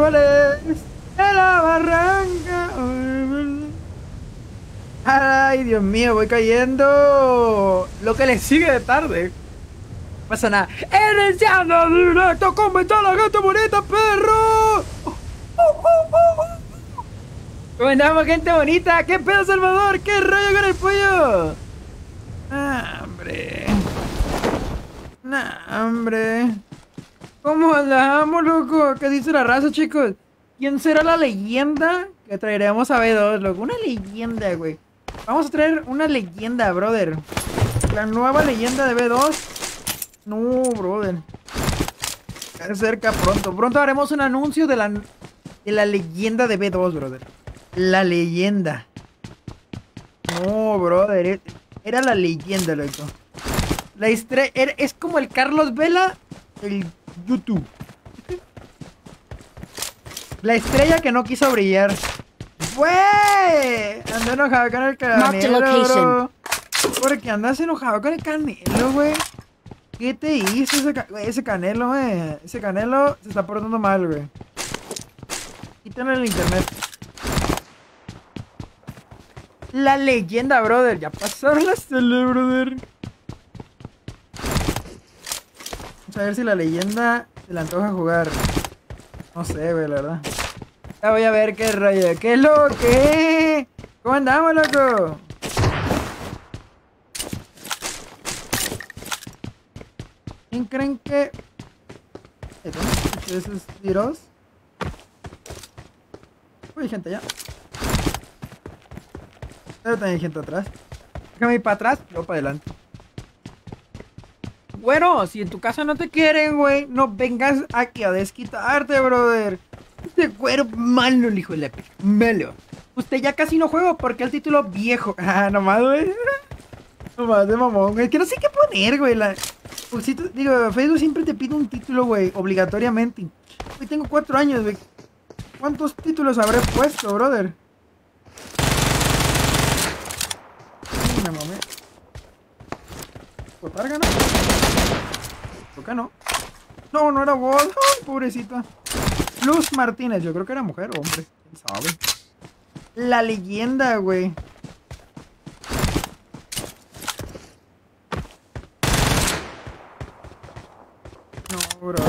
árboles de la barranca. Ay, Dios mío, voy cayendo. Lo que le sigue de tarde. No pasa nada. Iniciando directo, comenta la gente bonita, perro. ¿Cómo andamos, gente bonita? ¿Qué pedo, Salvador? ¿Qué rollo con el pollo? Hombre. Hombre. ¿Cómo andamos, loco? ¿Qué dice la raza, chicos? ¿Quién será la leyenda que traeremos a B2, loco? Una leyenda, güey. Vamos a traer una leyenda, brother. La nueva leyenda de B2. No, brother. Está cerca pronto. Pronto haremos un anuncio de la leyenda de B2, brother. La leyenda. No, brother. Era la leyenda, loco. La estrella. Es como el Carlos Vela del YouTube. La estrella que no quiso brillar. ¡Güey! Ando enojado con el Canelo. Porque andas enojado con el Canelo, güey. ¿Qué te hizo ese Canelo, güey? Ese Canelo se está portando mal, güey. Quítale el internet. La leyenda, brother. Ya pasaron las tele, brother. Vamos a ver si la leyenda se le antoja jugar. No sé, güey, la verdad. Ya voy a ver qué rollo. ¿Qué es lo que? ¿Cómo andamos, loco? ¿Quién creen que...? ¿Dónde escuché esos tiros? Uy, gente allá. Pero también hay gente atrás. Déjame ir para atrás, luego para adelante. Bueno, si en tu casa no te quieren, güey, no vengas aquí a desquitarte, brother. Este güero malo, el hijo de la p... Malo. Usted ya casi no juega porque el título viejo. Nomás, güey. Nomás de mamón, güey. Que no sé qué poner, güey. Pues, digo, Facebook siempre te pide un título, güey, obligatoriamente. Hoy tengo 4 años, güey. ¿Cuántos títulos habré puesto, brother? Me mamé. ¿Botarga, no? ¿Por qué no? No, no era vos. Ay, pobrecita. Luz Martínez, yo creo que era mujer o hombre. ¿Quién sabe? La leyenda, güey. No, bro.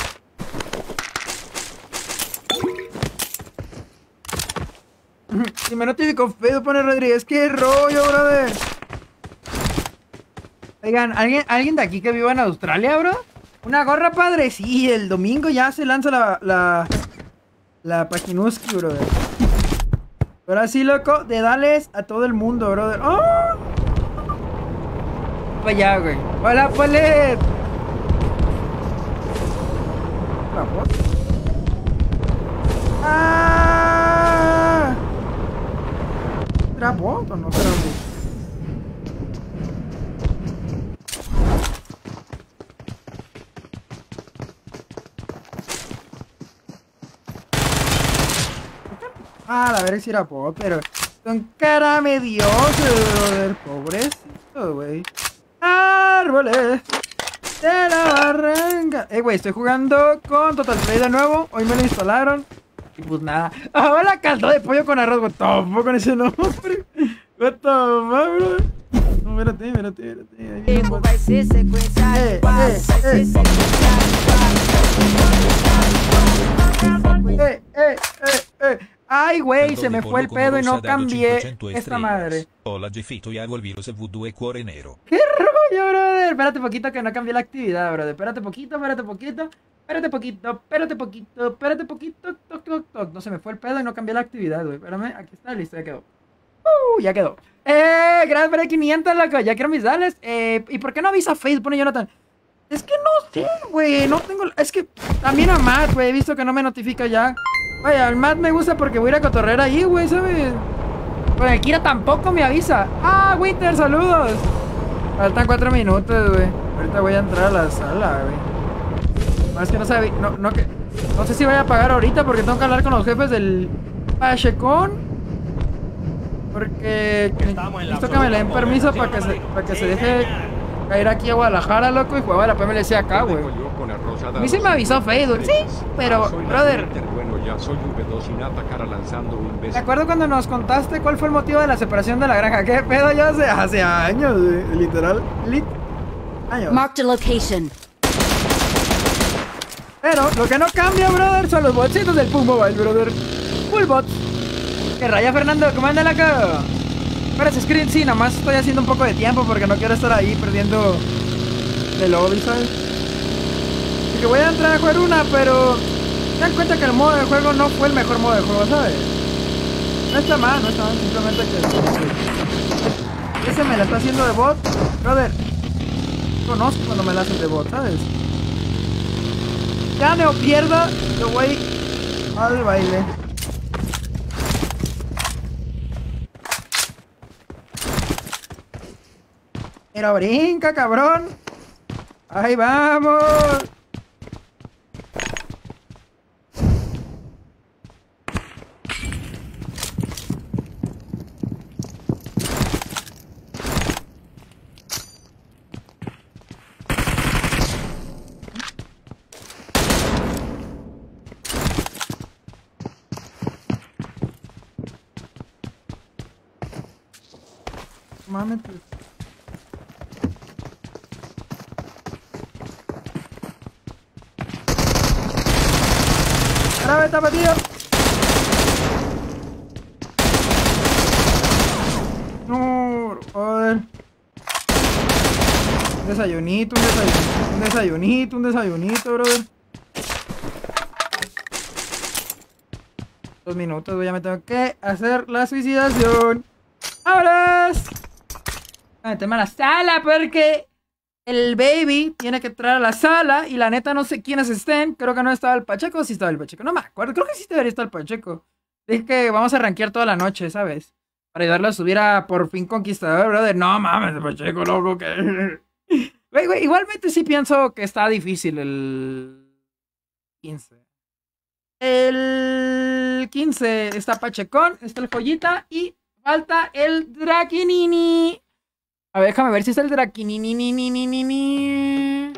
Si me notificó feo, pone Rodríguez. ¿Qué rollo, brother? Oigan, ¿alguien de aquí que viva en Australia, bro? Una gorra, padre. Sí, el domingo ya se lanza la Pajinuski, brother. Ahora sí, loco, de dales a todo el mundo, brother. ¡Oh! Para allá, güey. Hola, Polet. ¿La voz? ¡Ah! ¿Será bot o no será bot? La verga si era bot, pero son cara mediosa, brother. Pobrecito, güey. Árboles de la barranca. Güey, estoy jugando con Total Play de nuevo. Hoy me lo instalaron. Y pues nada. Hola, caldo de pollo con arroz. What the fuck con ese nombre. What the fuck, bro. No, espérate. Vai ser sequencial. Ay, güey, se me fue el pedo y no cambié esta madre. Hola, Jeffito, y hago el virus V2 cuore nero. ¿Qué rollo, brother? Espérate poquito que no cambié la actividad, brother. Espérate poquito. Toc, toc, toc. No se me fue el pedo y no cambié la actividad, güey. Espérame, aquí está, listo, ya quedó. Ya quedó. Gracias por el 500, loco. Ya quiero mis dales. ¿Y por qué no avisa Facebook, pone Jonathan? Es que no sé, güey. No tengo... Es que también a Matt, güey. He visto que no me notifica ya. Vaya, al Matt me gusta porque voy a ir a cotorrear ahí, güey, ¿sabes? Pues el Kira tampoco me avisa. Winter, saludos. Faltan 4 minutos, güey. Ahorita voy a entrar a la sala, güey. No, es que no sabía... No sé si voy a pagar ahorita porque tengo que hablar con los jefes del Pachecón. Porque necesito que me le den permiso para que se deje caer aquí a Guadalajara, loco, y jugar a la PMLC acá, güey. A mí se me avisó Facebook, sí, pero, brother, ya soy V2 y Natacara lanzando un beso. ¿De acuerdo cuando nos contaste cuál fue el motivo de la separación de la granja? ¿Qué pedo? Yo hace años, literal. Años. Marked a location. Pero lo que no cambia, brother, son los botsitos del Pug Mobile, brother. Full bots. ¿Qué raya, Fernando? ¿Cómo anda la cara? Para ese screen, sí, nada más estoy haciendo un poco de tiempo porque no quiero estar ahí perdiendo de lobby, ¿sabes? Así que voy a entrar a jugar una, pero se dan cuenta que el modo de juego no fue el mejor modo de juego, ¿sabes? No está mal, simplemente que ese me la está haciendo de bot, brother. Conozco cuando me la hacen de bot, ¿sabes? Gane o pierda, yo voy al baile. Pero brinca, cabrón. Ahí vamos. Mames. ¡Grave, tapatío! No, joder. Un desayunito, un desayunito, brother. 2 minutos, ya me tengo que hacer la suicidación. ¡Vámonos! A meterme a la sala porque el baby tiene que entrar a la sala y la neta no sé quiénes estén. Creo que no estaba el Pacheco o sí estaba el Pacheco. No me acuerdo. Creo que sí debería estar el Pacheco. Dije que vamos a rankear toda la noche, ¿sabes? Para ayudarle a subir a por fin Conquistador, brother. No mames, el Pacheco, loco, que... Güey, igualmente sí pienso que está difícil el 15. El 15 está Pachecón, está el Joyita y falta el Draquinini. A ver, déjame ver si es el Draquinini.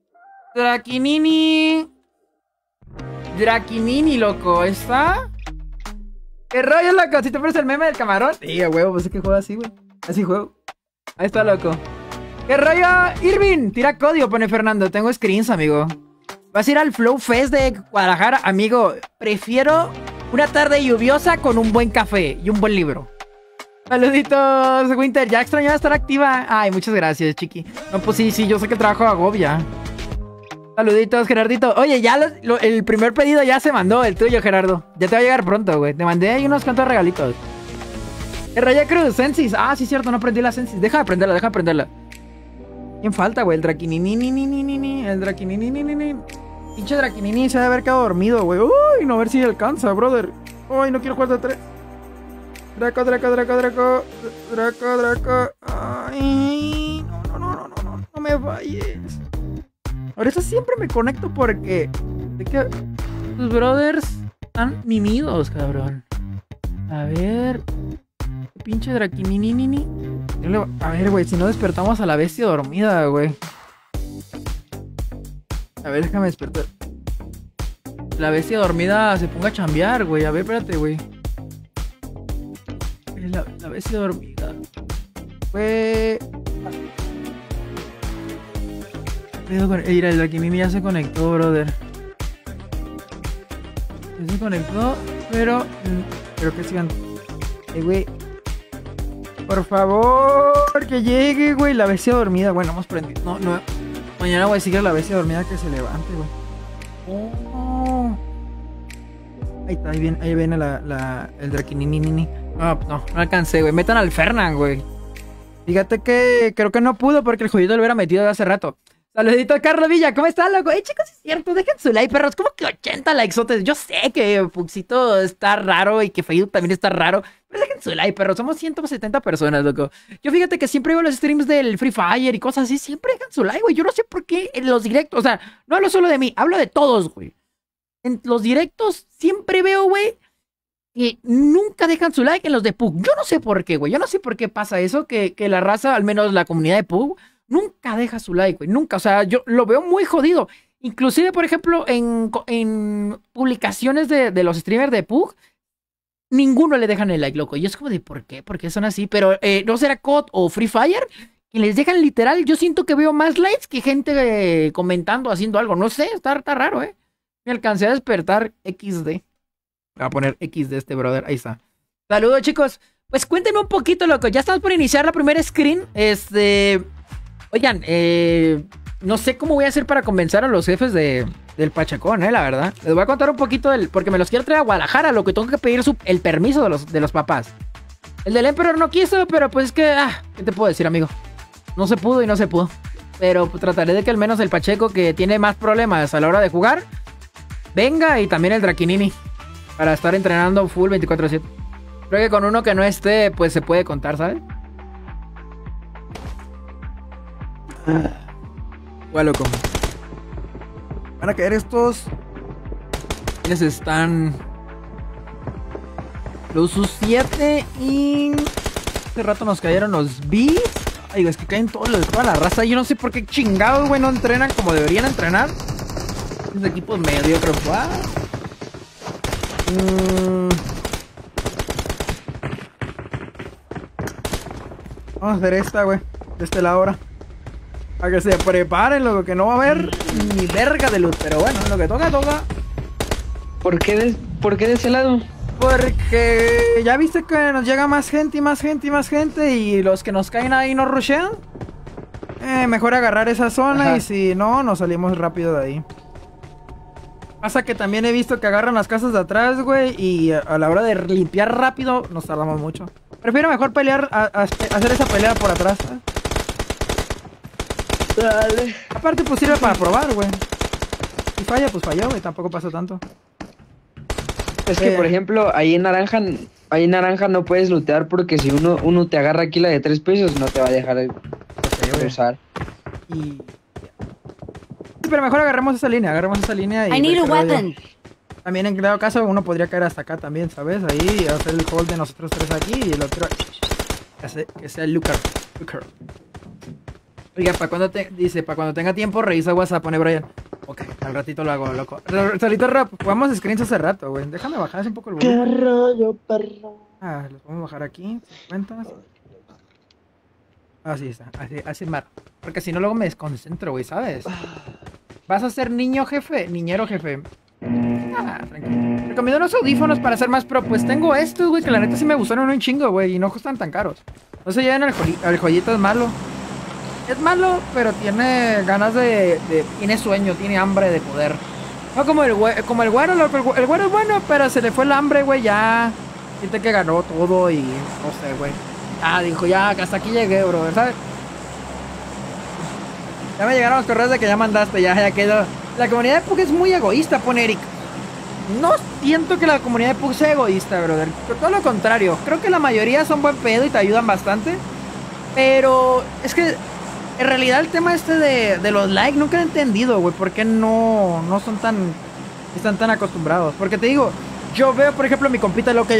Draquinini, loco. ¿Está? ¿Qué rollo, loco? ¿Si te pones el meme del camarón? Sí, a huevo, pues es que juego así, güey. Así juego. Ahí está, loco. ¿Qué rollo, Irving? Tira código, pone Fernando. Tengo screens, amigo. Vas a ir al Flow Fest de Guadalajara, amigo. Prefiero una tarde lluviosa con un buen café y un buen libro. Saluditos, Winter. Ya extrañaba estar activa. Ay, muchas gracias, chiqui. No, pues sí, yo sé que el trabajo agobia. Saluditos, Gerardito. Oye, ya el primer pedido ya se mandó, el tuyo, Gerardo. Ya te va a llegar pronto, güey. Te mandé ahí unos cuantos regalitos. El Raya Cruz, Sensis. Ah, sí, cierto, no aprendí la Sensis. Déjame aprenderla. ¿Quién falta, güey? El Draquinini. El Draquinini. Pinche Draquinini se debe haber quedado dormido, güey. Uy, no, a ver si alcanza, brother. Uy, no quiero jugar de 3. Draco. Ay, no me falles. Ahorita siempre me conecto porque de que tus brothers están mimidos, cabrón. A ver, pinche Draquinini. A ver, güey, si no despertamos a la bestia dormida, güey. A ver, déjame despertar. La bestia dormida se ponga a chambear, güey. A ver, espérate, güey. La bestia dormida. Güey. Mira, el Draquinini ya se conectó, brother. Ya se conectó, pero que sigan. Güey. Por favor, que llegue, güey. La bestia dormida. Bueno, hemos prendido. No. Mañana voy a seguir la bestia dormida que se levante, güey. Oh. Ahí está, ahí viene el Draquinini. No alcancé, güey. Metan al Fernan, güey. Fíjate que creo que no pudo porque el Joyito lo hubiera metido de hace rato. Saludito a Carlos Villa, ¿cómo están, loco? Chicos, es cierto, dejen su like, perros. ¿Cómo que 80 likesotes? Yo sé que Puxito está raro y que Facebook también está raro. Pero dejen su like, perros. Somos 170 personas, loco. Yo fíjate que siempre veo los streams del Free Fire y cosas así. Siempre dejan su like, güey. Yo no sé por qué en los directos, o sea, no hablo solo de mí, hablo de todos, güey. En los directos siempre veo, güey, que nunca dejan su like en los de Pug. Yo no sé por qué, güey. Yo no sé por qué pasa eso, que la raza, al menos la comunidad de Pug, nunca deja su like, güey. Nunca. O sea, yo lo veo muy jodido. Inclusive, por ejemplo, en publicaciones de los streamers de PUG, ninguno le dejan el like, loco. Y es como de, ¿por qué? ¿Por qué son así? Pero, ¿no será COD o Free Fire? Que les dejan literal, yo siento que veo más likes que gente comentando, haciendo algo. No sé, está raro, ¿eh? Me alcancé a despertar XD. Voy a poner XD este brother, ahí está. Saludos, chicos. Pues cuéntenme un poquito, loco. Ya estamos por iniciar la primera screen. Oigan, no sé cómo voy a hacer para convencer a los jefes del Pachacón, la verdad. Les voy a contar un poquito porque me los quiero traer a Guadalajara, lo que tengo que pedir el permiso de los papás. El del Emperor no quiso, pero pues es que, ¿qué te puedo decir, amigo? No se pudo y no se pudo. Pero pues, trataré de que al menos el Pacheco, que tiene más problemas a la hora de jugar, venga, y también el Draquinini, para estar entrenando full 24/7. Creo que con uno que no esté, pues se puede contar, ¿sabes? Bueno, loco. Van a caer estos. ¿Quiénes están? Los U7 y... Hace rato nos cayeron los B. Ay, es que caen todos los de toda la raza. Yo no sé por qué chingados, güey, no entrenan como deberían entrenar. Esos equipos mediocres, Vamos a hacer esta, güey. De este lado ahora. Para que se preparen, lo que no va a haber ni verga de luz. Pero bueno, lo que toca, toca. ¿Por qué de ese lado? Porque ya viste que nos llega más gente y más gente y más gente. Y los que nos caen ahí nos rushean. Mejor agarrar esa zona. Ajá. Y si no, nos salimos rápido de ahí. Pasa que también he visto que agarran las casas de atrás, güey. Y a la hora de limpiar rápido, nos tardamos mucho. Prefiero mejor pelear, hacer esa pelea por atrás, ¿eh? Dale. Aparte, pues sirve para probar, güey. Si falla, pues falló, güey. Tampoco pasa tanto. Es que, por ejemplo, ahí en naranja no puedes lootear porque si uno te agarra aquí la de 3 pesos, no te va a dejar usar. Y... Pero mejor agarremos esa línea y... I need a weapon. También en cada caso uno podría caer hasta acá también, ¿sabes? Ahí hacer el hold de nosotros tres aquí y el otro... Que sea el Lucar. Oiga, dice, para cuando tenga tiempo revisa WhatsApp, pone Brian. Ok, al ratito lo hago, loco. Solito rap, jugamos screens hace rato, güey. Déjame bajar un poco el volumen. ¿Qué rollo, perro? Los vamos a bajar aquí, 50. Así está, así mar. Porque si no luego me desconcentro, güey, ¿sabes? ¿Vas a ser niñero jefe? Tranquilo. Recomiendo unos audífonos para ser más pro. Pues tengo estos, güey, que la neta sí me gustaron un chingo, güey. Y no costan tan caros. No se lleven el joyito, es malo. Es malo, pero tiene ganas tiene sueño, tiene hambre de poder. No como el güero, el güero es bueno, pero se le fue el hambre, güey, ya. Siente que ganó todo y no sé, güey. Dijo, ya, hasta aquí llegué, bro, ¿sabes? Ya me llegaron los correos de que ya mandaste, ya quedó. La comunidad de PUG es muy egoísta, pone Eric. No siento que la comunidad de PUG sea egoísta, brother. Todo lo contrario. Creo que la mayoría son buen pedo y te ayudan bastante. Pero es que en realidad el tema de los likes nunca he entendido, güey. ¿Por qué no están tan acostumbrados? Porque te digo, yo veo, por ejemplo, a mi compita el OK,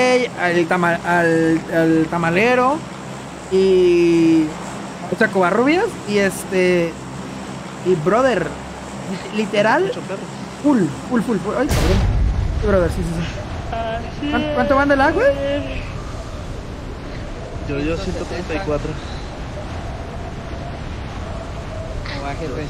al tamalero y Chacobarrubias y y brother, literal, full. Ay, cabrón. Sí, brother, sí. ¿Cuánto van de lag, güey? Yo 134. Bájate.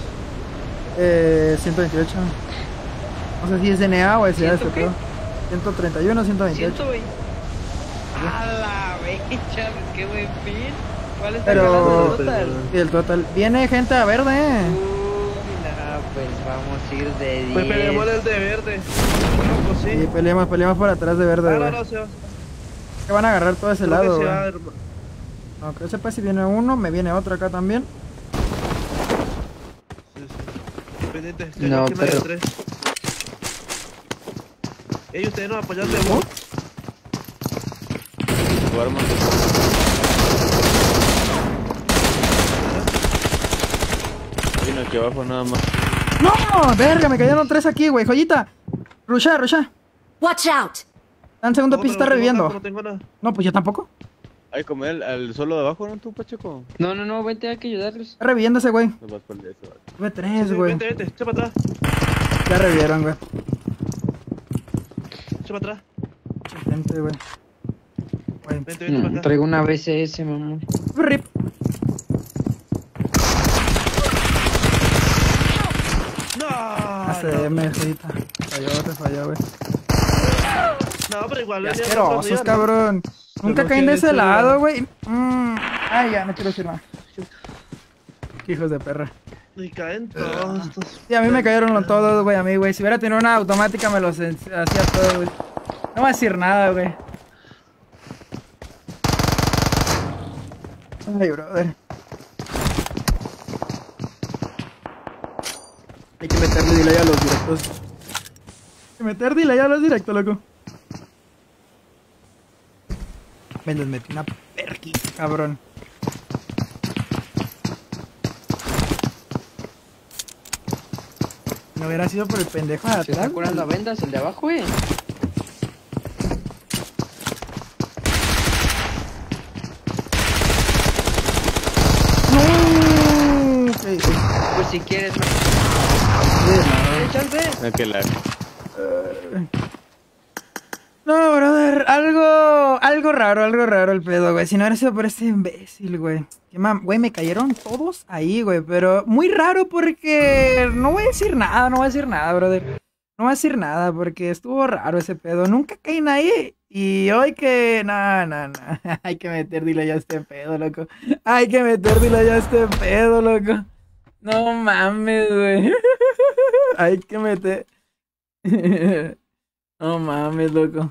128. No sé si es DNA o es ya este pedo. 131, 128. 120. A la becha, qué buen fin. ¿Cuál está Pero el total? el total. Viene gente a verde. Pues vamos a ir de 10. Pues peleamos el de verde. No, pues sí. Sí, peleamos por atrás de verde. No, se va. Que van a agarrar todo ese Creo lado, que se güey. va, hermano. No, que sepa si viene uno, me viene otro acá también. Sí. Pendiente, estoy No, aquí en la de pero- 3. Ellos ustedes nos apoyan de vos. Vino aquí abajo nada más. ¡No! Verga, me cayeron 3 aquí, güey. Joyita. Rusha. Watch out! Dan segundo piso, está reviviendo. No tengo nada. No, pues yo tampoco. Ay, como al solo de abajo, ¿no? ¿Tú, Pacheco? No, vente, hay que ayudarlos. Está reviviendo ese güey. No vas por eso, vale. Tuve Sí, 3, sí, güey. vente, echa para atrás. Ya revivieron, güey. Echa para atrás. Gente, güey. Güey. Vente para acá. Traigo una BCS, mamá. Rip. No, ACM, ahorita. Te falló, güey. no, pero igual. Qué venía asquerosos, para arriba, cabrón. Nunca Pero caen de que ese ese lado, lugar. güey. Ay, ya, no quiero decir más. Qué hijos de perra. ¿no? Y caen todos estos. Sí, a mí me cayeron todos, güey, a mí, güey. Si hubiera tenido una automática me los hacía todos, güey. No voy a decir nada, güey. Ay, brother. Hay que meterle delay a los directos. Hay que meter delay a los directos, loco. Me les metí una perquita, cabrón. No hubiera sido por el pendejo de Se atrás. está curando a vendas el de abajo, güey. No. Ok. Pues si quieres, Sí, ¿tienes chance? No, que la... no, brother, algo raro el pedo, güey. Si no hubiera sido por este imbécil, güey. Güey, me cayeron todos ahí, güey. Pero muy raro porque no voy a decir nada, brother. No voy a decir nada porque estuvo raro ese pedo. Nunca caí ahí. Y hoy que... No. Hay que meter delay a este pedo, loco. Hay que meter delay a este pedo, loco. No mames, güey. Hay que meter... No mames, loco.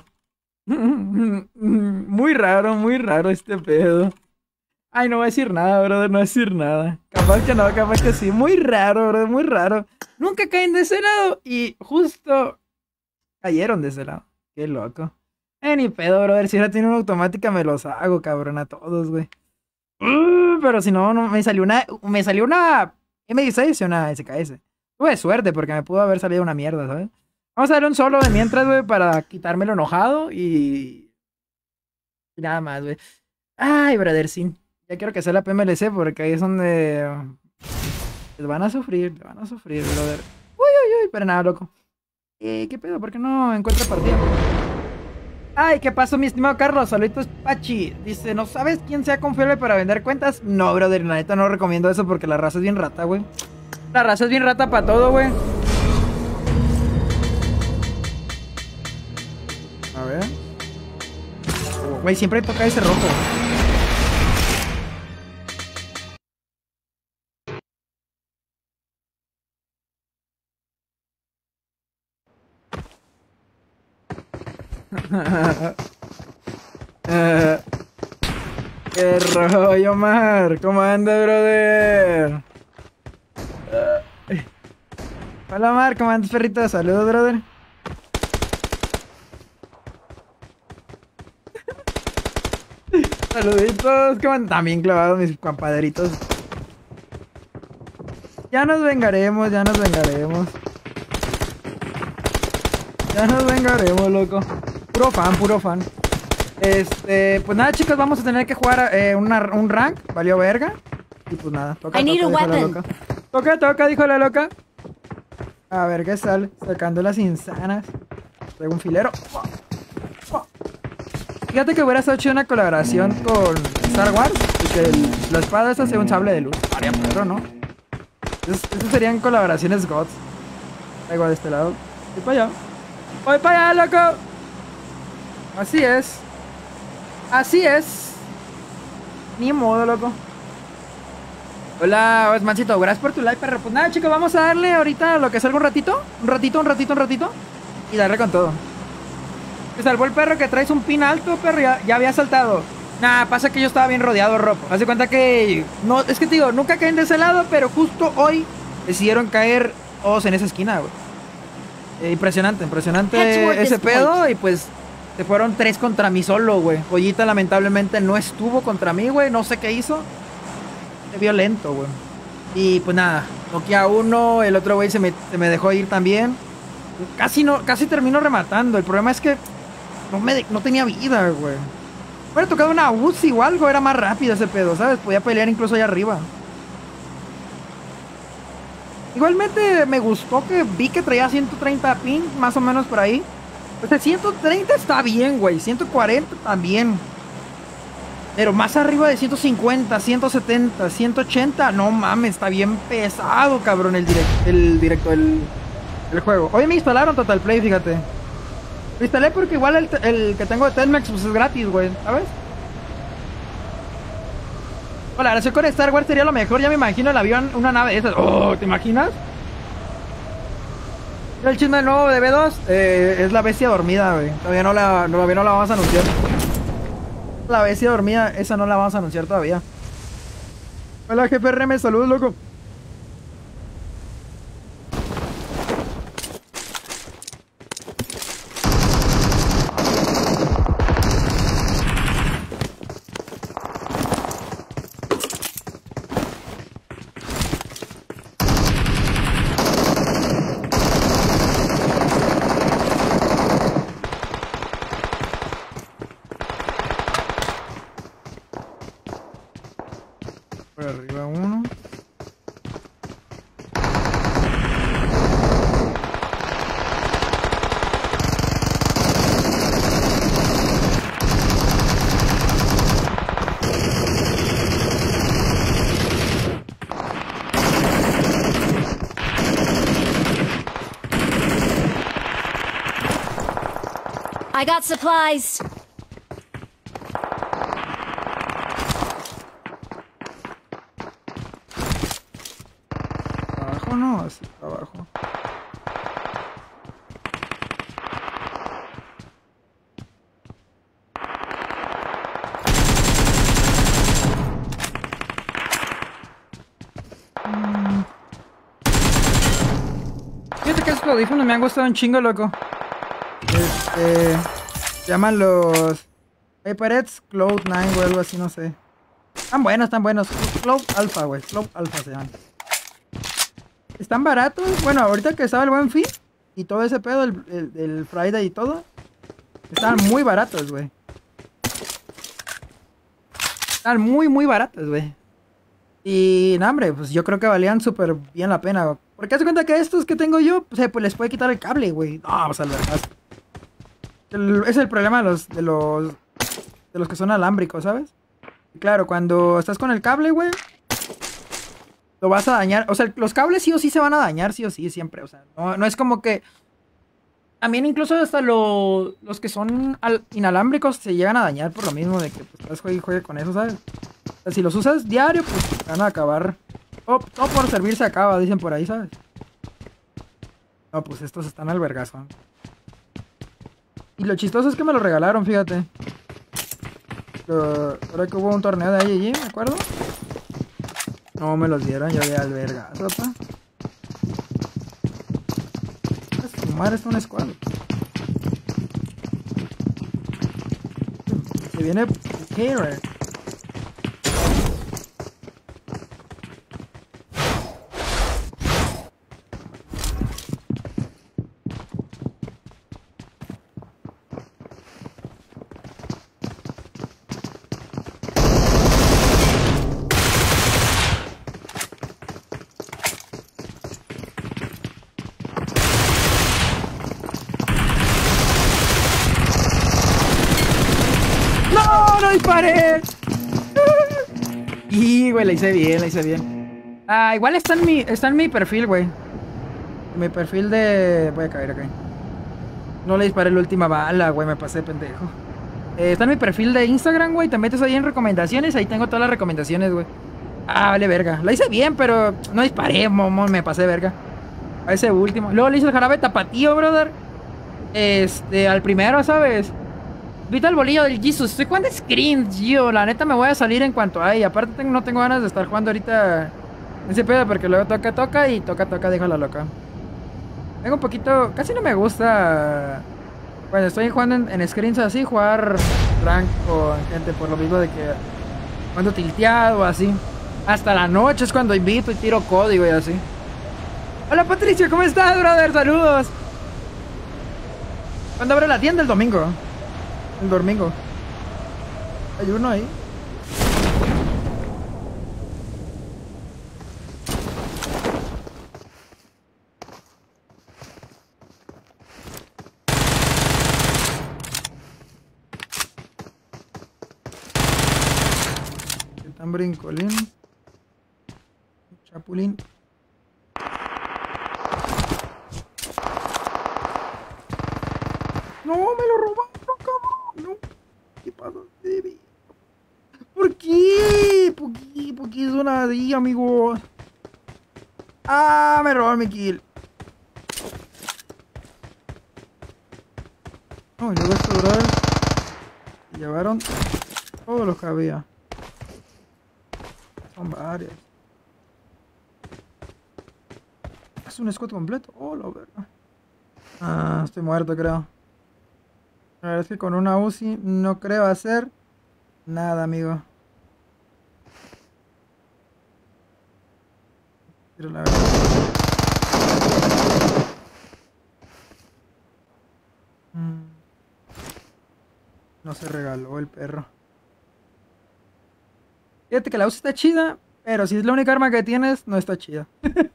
Muy raro este pedo. Ay, no voy a decir nada, brother, no voy a decir nada. Capaz que no, capaz que sí. Muy raro, brother, muy raro. Nunca caen de ese lado y justo cayeron de ese lado. Qué loco. Ni pedo, brother. Si ahora tiene una automática me los hago, cabrón, a todos, güey. Pero si no, me salió una M16 y una SKS. Tuve suerte porque me pudo haber salido una mierda, ¿sabes? Vamos a darle un solo de mientras, güey, para quitármelo enojado y nada más, güey. Ay, brother, sí. Ya quiero que sea la PMLC porque ahí es donde les van a sufrir, brother. Uy, pero nada, loco. ¿Qué pedo? ¿Por qué no encuentra partida? Ay, ¿qué pasó, mi estimado Carlos? Saluditos, Pachi. Dice, ¿no sabes quién sea confiable para vender cuentas? No, brother, la neta no recomiendo eso porque la raza es bien rata, güey. La raza es bien rata para todo, güey. A ver. Güey, siempre toca ese rojo. Qué rollo, Mar. ¿Cómo anda, brother? Hola, Mar. ¿Cómo andas, perrito? Saludos, brother. Saluditos. ¿Cómo andan? También clavados mis compadritos. Ya nos vengaremos, ya nos vengaremos. Ya nos vengaremos, loco. Puro fan, puro fan. Pues nada, chicos, vamos a tener que jugar un rank. Valió verga. Y pues nada, toca, dijo la loca. Toca, dijo la loca. A ver qué sale. Sacando las insanas. Traigo un filero. Fíjate que hubiera estado chido una colaboración con Star Wars. Y que la espada esa sea un sable de luz. Haría perro, ¿no? Esas serían colaboraciones gods. Traigo de este lado. Voy para allá. Voy para allá, loco. Así es. Así es. Ni modo, loco. Hola, Osmancito. Gracias por tu like, perro. Pues nada, chicos, vamos a darle ahorita lo que salga un ratito. Un ratito. Y darle con todo. Te salvó el perro que traes un pin alto, perro. Ya había saltado. Nah, pasa que yo estaba bien rodeado, Rob. Haz de cuenta que... No, es que te digo, nunca caen de ese lado, pero justo hoy decidieron caer todos en esa esquina, güey. Impresionante ese pedo. Y pues se fueron 3 contra mí solo, güey. Joyita lamentablemente no estuvo contra mí, güey. No sé qué hizo. Fue violento, güey. Y pues nada, noqueé a uno. El otro güey se me dejó ir también. Casi termino rematando. El problema es que no tenía vida, güey. Hubiera tocado una Uzi o algo, era más rápido ese pedo, ¿sabes? Podía pelear incluso allá arriba. Igualmente me gustó que vi que traía 130 ping, más o menos por ahí. O sea, 130 está bien, güey. 140 también. Pero más arriba de 150, 170, 180, no mames, está bien pesado, cabrón, el juego. Hoy me instalaron Total Play, fíjate. Lo instalé porque igual el que tengo de Telmex pues es gratis, güey, ¿sabes? Hola, la con Star Wars sería lo mejor, ya me imagino el avión, una nave de esas. Oh, ¿te imaginas? El chisme nuevo de B2 es la bestia dormida, güey. Todavía no la vamos a anunciar. La bestia dormida, esa no la vamos a anunciar todavía. Hola, jefe RM, saludos, loco. Por arriba uno. I got supplies. Abajo no, así abajo. Fíjate que estos audífonos me han gustado un chingo, loco. Se llaman los HyperX Cloud9 o algo así, no sé. Están buenos. Cloud Alpha, güey. Cloud Alpha se llaman. Están baratos. Bueno, ahorita que estaba el Buen Fin y todo ese pedo, el Friday y todo, están muy baratos, güey. Están muy baratos, güey. Y, no, hombre, pues yo creo que valían súper bien la pena, güey. Porque hace cuenta que estos que tengo yo, pues les puede quitar el cable, güey. No, pues al verdad. Es el problema de los que son alámbricos, ¿sabes? Y claro, cuando estás con el cable, güey, lo vas a dañar. O sea, los cables sí o sí se van a dañar, sí o sí, siempre. O sea, no es como que... También incluso hasta los que son inalámbricos se llegan a dañar por lo mismo de que pues, estás juegue con eso, ¿sabes? O sea, si los usas diario, pues van a acabar. Todo por servir se acaba, dicen por ahí, ¿sabes? No, pues estos están al vergazo. Y lo chistoso es que me lo regalaron, fíjate. Ahora que hubo un torneo de AJG, ¿me acuerdo? No me los dieron, yo veía al vergazo, pa. Su madre es un squad. Se viene Kara. ¡No disparé! Y, güey, la hice bien. Ah, igual está en mi perfil, güey. En mi perfil de... Voy a caer acá. No le disparé la última bala, güey, me pasé, pendejo. Está en mi perfil de Instagram, güey. Te metes ahí en recomendaciones, ahí tengo todas las recomendaciones, güey. Ah, vale, verga. La hice bien, pero no disparé, me pasé, verga. A ese último. Luego le hice el jarabe tapatío, brother. Al primero, ¿sabes? Viste el bolillo del Jesus. Estoy jugando Screams, yo. La neta me voy a salir en cuanto hay. Aparte no tengo ganas de estar jugando ahorita ese pedo porque luego toca y toca, dijo la loca. Tengo un poquito... Casi no me gusta... Cuando estoy jugando en Screams así, jugar rank con gente por lo mismo de que... Cuando tilteado o así. Hasta la noche es cuando invito y tiro código y así. Hola Patricio, ¿cómo estás, brother? Saludos. ¿Cuándo abre la tienda? El domingo. El domingo. Hay uno ahí. ¿Qué tan brincolín? Chapulín. No, me lo robaron, cabrón. No. ¿Qué pasó? ¿Por qué? ¿Por qué son así, amigo? Ah, me robaron mi kill. No, y luego estos brothers se llevaron todos los que había. Son varios. Es un squad completo. Oh, la verga. Ah, estoy muerto, creo. La verdad es que con una UCI no creo hacer nada, amigo. Pero la verdad. No se regaló el perro. Fíjate que la UCI está chida, pero si es la única arma que tienes, no está chida.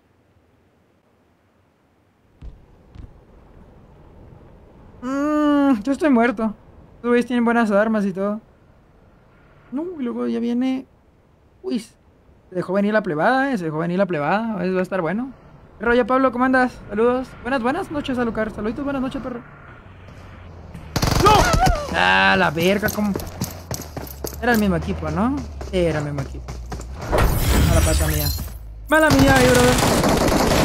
Yo estoy muerto. Estos güeyes tienen buenas armas y todo. No, y luego ya viene. Uy, se dejó venir la plebada, se dejó venir la plebada. Va a estar bueno. ¿Qué rollo, Pablo? ¿Cómo andas? Saludos. Buenas noches, Alucar. Saluditos, buenas noches, perro. ¡No! Ah, la verga, como. Era el mismo equipo, ¿no? Era el mismo equipo. A la pata mía. Mala mía, brother.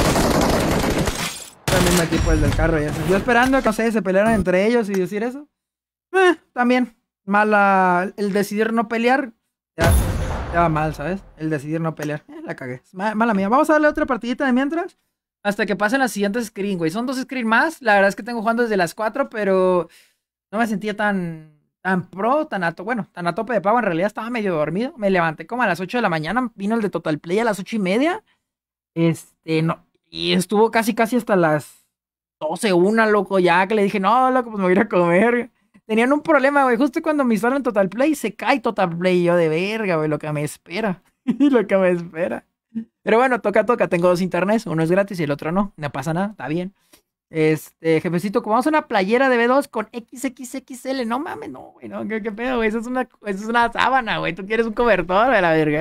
El mismo equipo, el del carro y eso. Yo esperando que, no sé, se pelearan entre ellos y decir eso. También. Mala. El decidir no pelear. Ya va mal, ¿sabes? El decidir no pelear. La cagué. Mala mía. Vamos a darle otra partidita de mientras. Hasta que pasen las siguientes screen, güey. Son 2 screen más. La verdad es que tengo jugando desde las 4, pero no me sentía tan pro, tan a tope de pavo. En realidad estaba medio dormido. Me levanté como a las 8 de la mañana. Vino el de Total Play a las 8:30. No. Y estuvo casi hasta las 12:01, loco, ya que le dije, no, loco, pues me voy a ir a comer. Tenían un problema, güey, justo cuando me instalan Total Play, se cae Total Play. Y yo de verga, güey, lo que me espera. Lo que me espera. Pero bueno, toca. Tengo 2 internets, uno es gratis y el otro no. No pasa nada, está bien. Jefecito, como vamos a una playera de B2 con XXXL. No mames, no, güey, no, ¿qué pedo, güey? Eso es una sábana, güey. Tú quieres un cobertor, de la verga.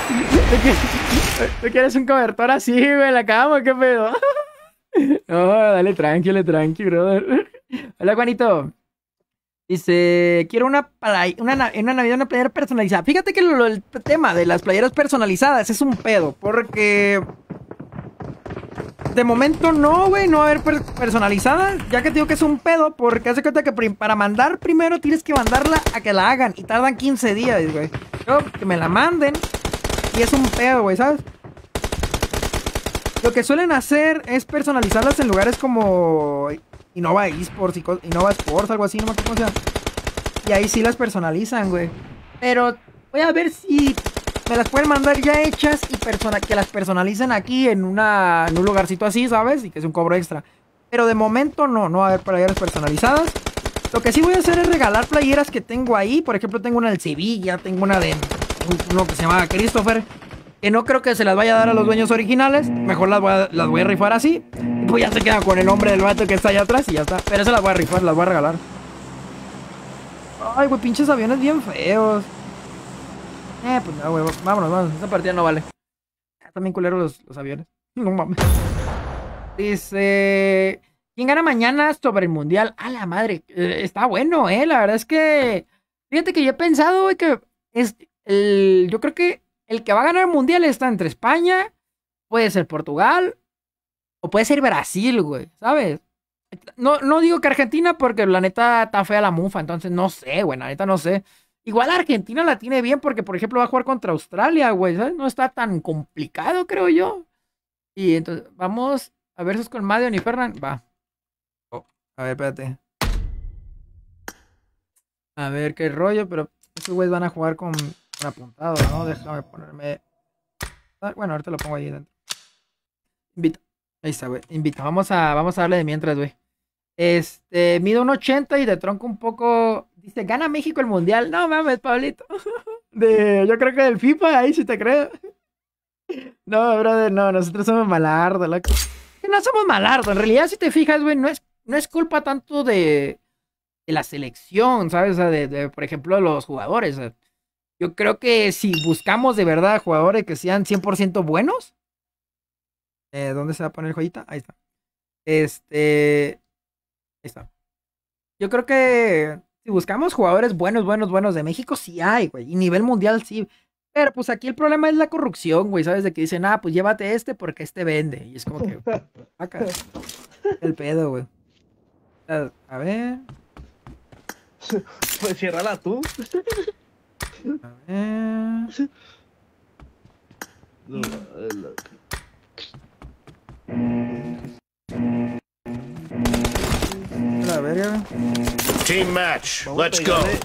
¿Tú quieres un cobertor así, güey, en la cama? ¿Qué pedo? No, dale tranqui, brother. Hola, Juanito. Dice, quiero una Navidad, una playera personalizada. Fíjate que el tema de las playeras personalizadas es un pedo, porque de momento no, güey, no va a haber personalizadas, ya que te digo que es un pedo, porque hace cuenta que para mandar primero tienes que mandarla a que la hagan, y tardan 15 días, güey. Yo, que me la manden, y es un pedo, güey, ¿sabes? Lo que suelen hacer es personalizarlas en lugares como Innova Esports, Innova Sports, algo así, no me acuerdo cómo se llama. Y ahí sí las personalizan, güey. Pero voy a ver si me las pueden mandar ya hechas y que las personalicen aquí en un lugarcito así, ¿sabes? Y que es un cobro extra. Pero de momento no va a haber playeras personalizadas. Lo que sí voy a hacer es regalar playeras que tengo ahí. Por ejemplo, tengo una del Sevilla, tengo una de uno que se llama Christopher, que no creo que se las vaya a dar a los dueños originales. Mejor las voy a rifar así. Y pues ya se quedan con el nombre del vato que está allá atrás y ya está. Pero esas las voy a rifar, las voy a regalar. Ay, güey, pinches aviones bien feos. Pues no, güey, vámonos. Esta partida no vale. También culeros los aviones. No mames. Dice, ¿quién gana mañana sobre el mundial? A la madre. Está bueno, la verdad es que, fíjate que yo he pensado, güey, que yo creo que el que va a ganar el mundial está entre España, puede ser Portugal, o puede ser Brasil, güey, ¿sabes? No digo que Argentina, porque la neta está fea la mufa, entonces no sé, güey, la neta no sé. Igual Argentina la tiene bien, porque por ejemplo va a jugar contra Australia, güey, ¿sabes? No está tan complicado, creo yo. Y entonces, vamos a versus con Madion y Fernan. Va. A ver, espérate. A ver qué rollo, pero estos güeyes van a jugar con apuntado, ¿no? Déjame ponerme. Bueno, ahorita lo pongo ahí dentro. Invita. Ahí está, güey. Invita. Vamos a darle de mientras, güey. Mido 1.80 y de tronco un poco. Dice, gana México el mundial. No mames, Pablito. Yo creo que del FIFA, ahí sí te creo. No, brother, no, nosotros somos malardo, loco. Que no somos malardo. En realidad, si te fijas, güey, no es culpa tanto de la selección, ¿sabes? O sea, por ejemplo, de los jugadores. O sea, yo creo que si buscamos de verdad jugadores que sean 100% buenos. ¿Dónde se va a poner joyita? Ahí está. Ahí está. Yo creo que si buscamos jugadores buenos de México, sí hay, güey. Y nivel mundial, sí. Pero pues aquí el problema es la corrupción, güey. ¿Sabes? De que dicen, pues llévate porque este vende. Y es como que, acá. El pedo, güey. A ver. Pues ciérrala tú. A ver. No, La verga, güey. Team match. vamos a Let's go. pegarle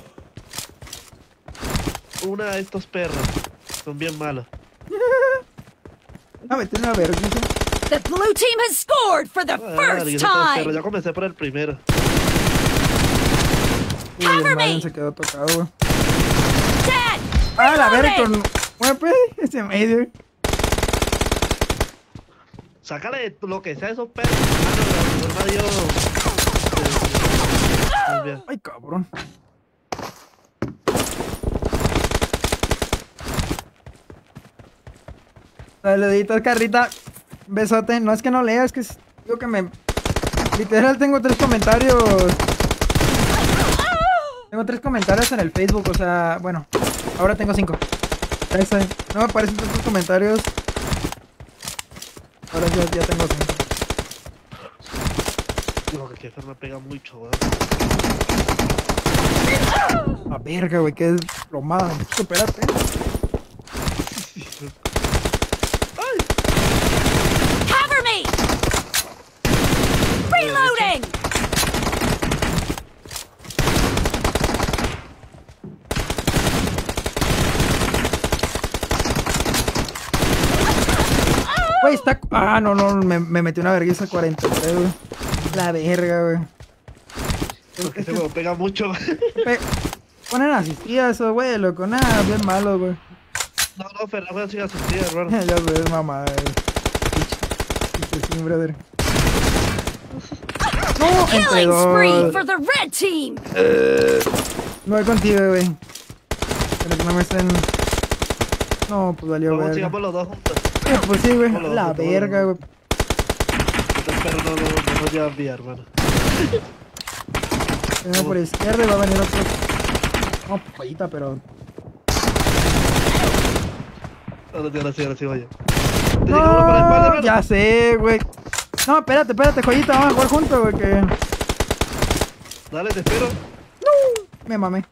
una de estos perros. Son bien malos. Meter una verga. The blue team has scored for the Ah, first estos perros. time. Ya comencé por el primero. Uy, el Madden se quedó tocado, güey. Dead. La verga Reloading. con. Bueno, pues, ese medio. Sácale lo que sea de esos perros. Ah, no, la forma dio. Bien. Ay, cabrón. Saluditos, Carrita. Besote. No es que no lea, es que digo que me. Literal, tengo 3 comentarios. Tengo 3 comentarios en el Facebook, o sea, bueno. Ahora tengo 5. No me aparecen tantos comentarios. Ahora ya tengo 5. Digo que Kefir me pega mucho, weón. La verga, güey, que es plomada. Espérate. Cover me. Reloading. Güey, está. No, me metí una vergüenza 43, güey. La verga, güey. Porque ese me pega mucho. Ponen asistida eso, güey, loco. Nada, bien malo, güey. No, Fernando sigue asistida, hermano. Ya ves, mamá. Sí, brother. No, entre Killing spree dos. for the red team. No voy contigo, güey. Pero que no me estén. No, pues valió, Vamos, güey. sigamos los dos juntos. Pues sí, güey. Vámonos, La vámonos. verga, güey. Estos perros no nos llevan bien, hermano. Vengo por izquierda y va a venir otro. No, pollita, pero. Ahora sí, vaya. Te llega uno por la espalda, No, hermano. ya sé, güey. No, espérate, joyita, vamos a jugar juntos, güey, que. Dale, te espero. Me mamé.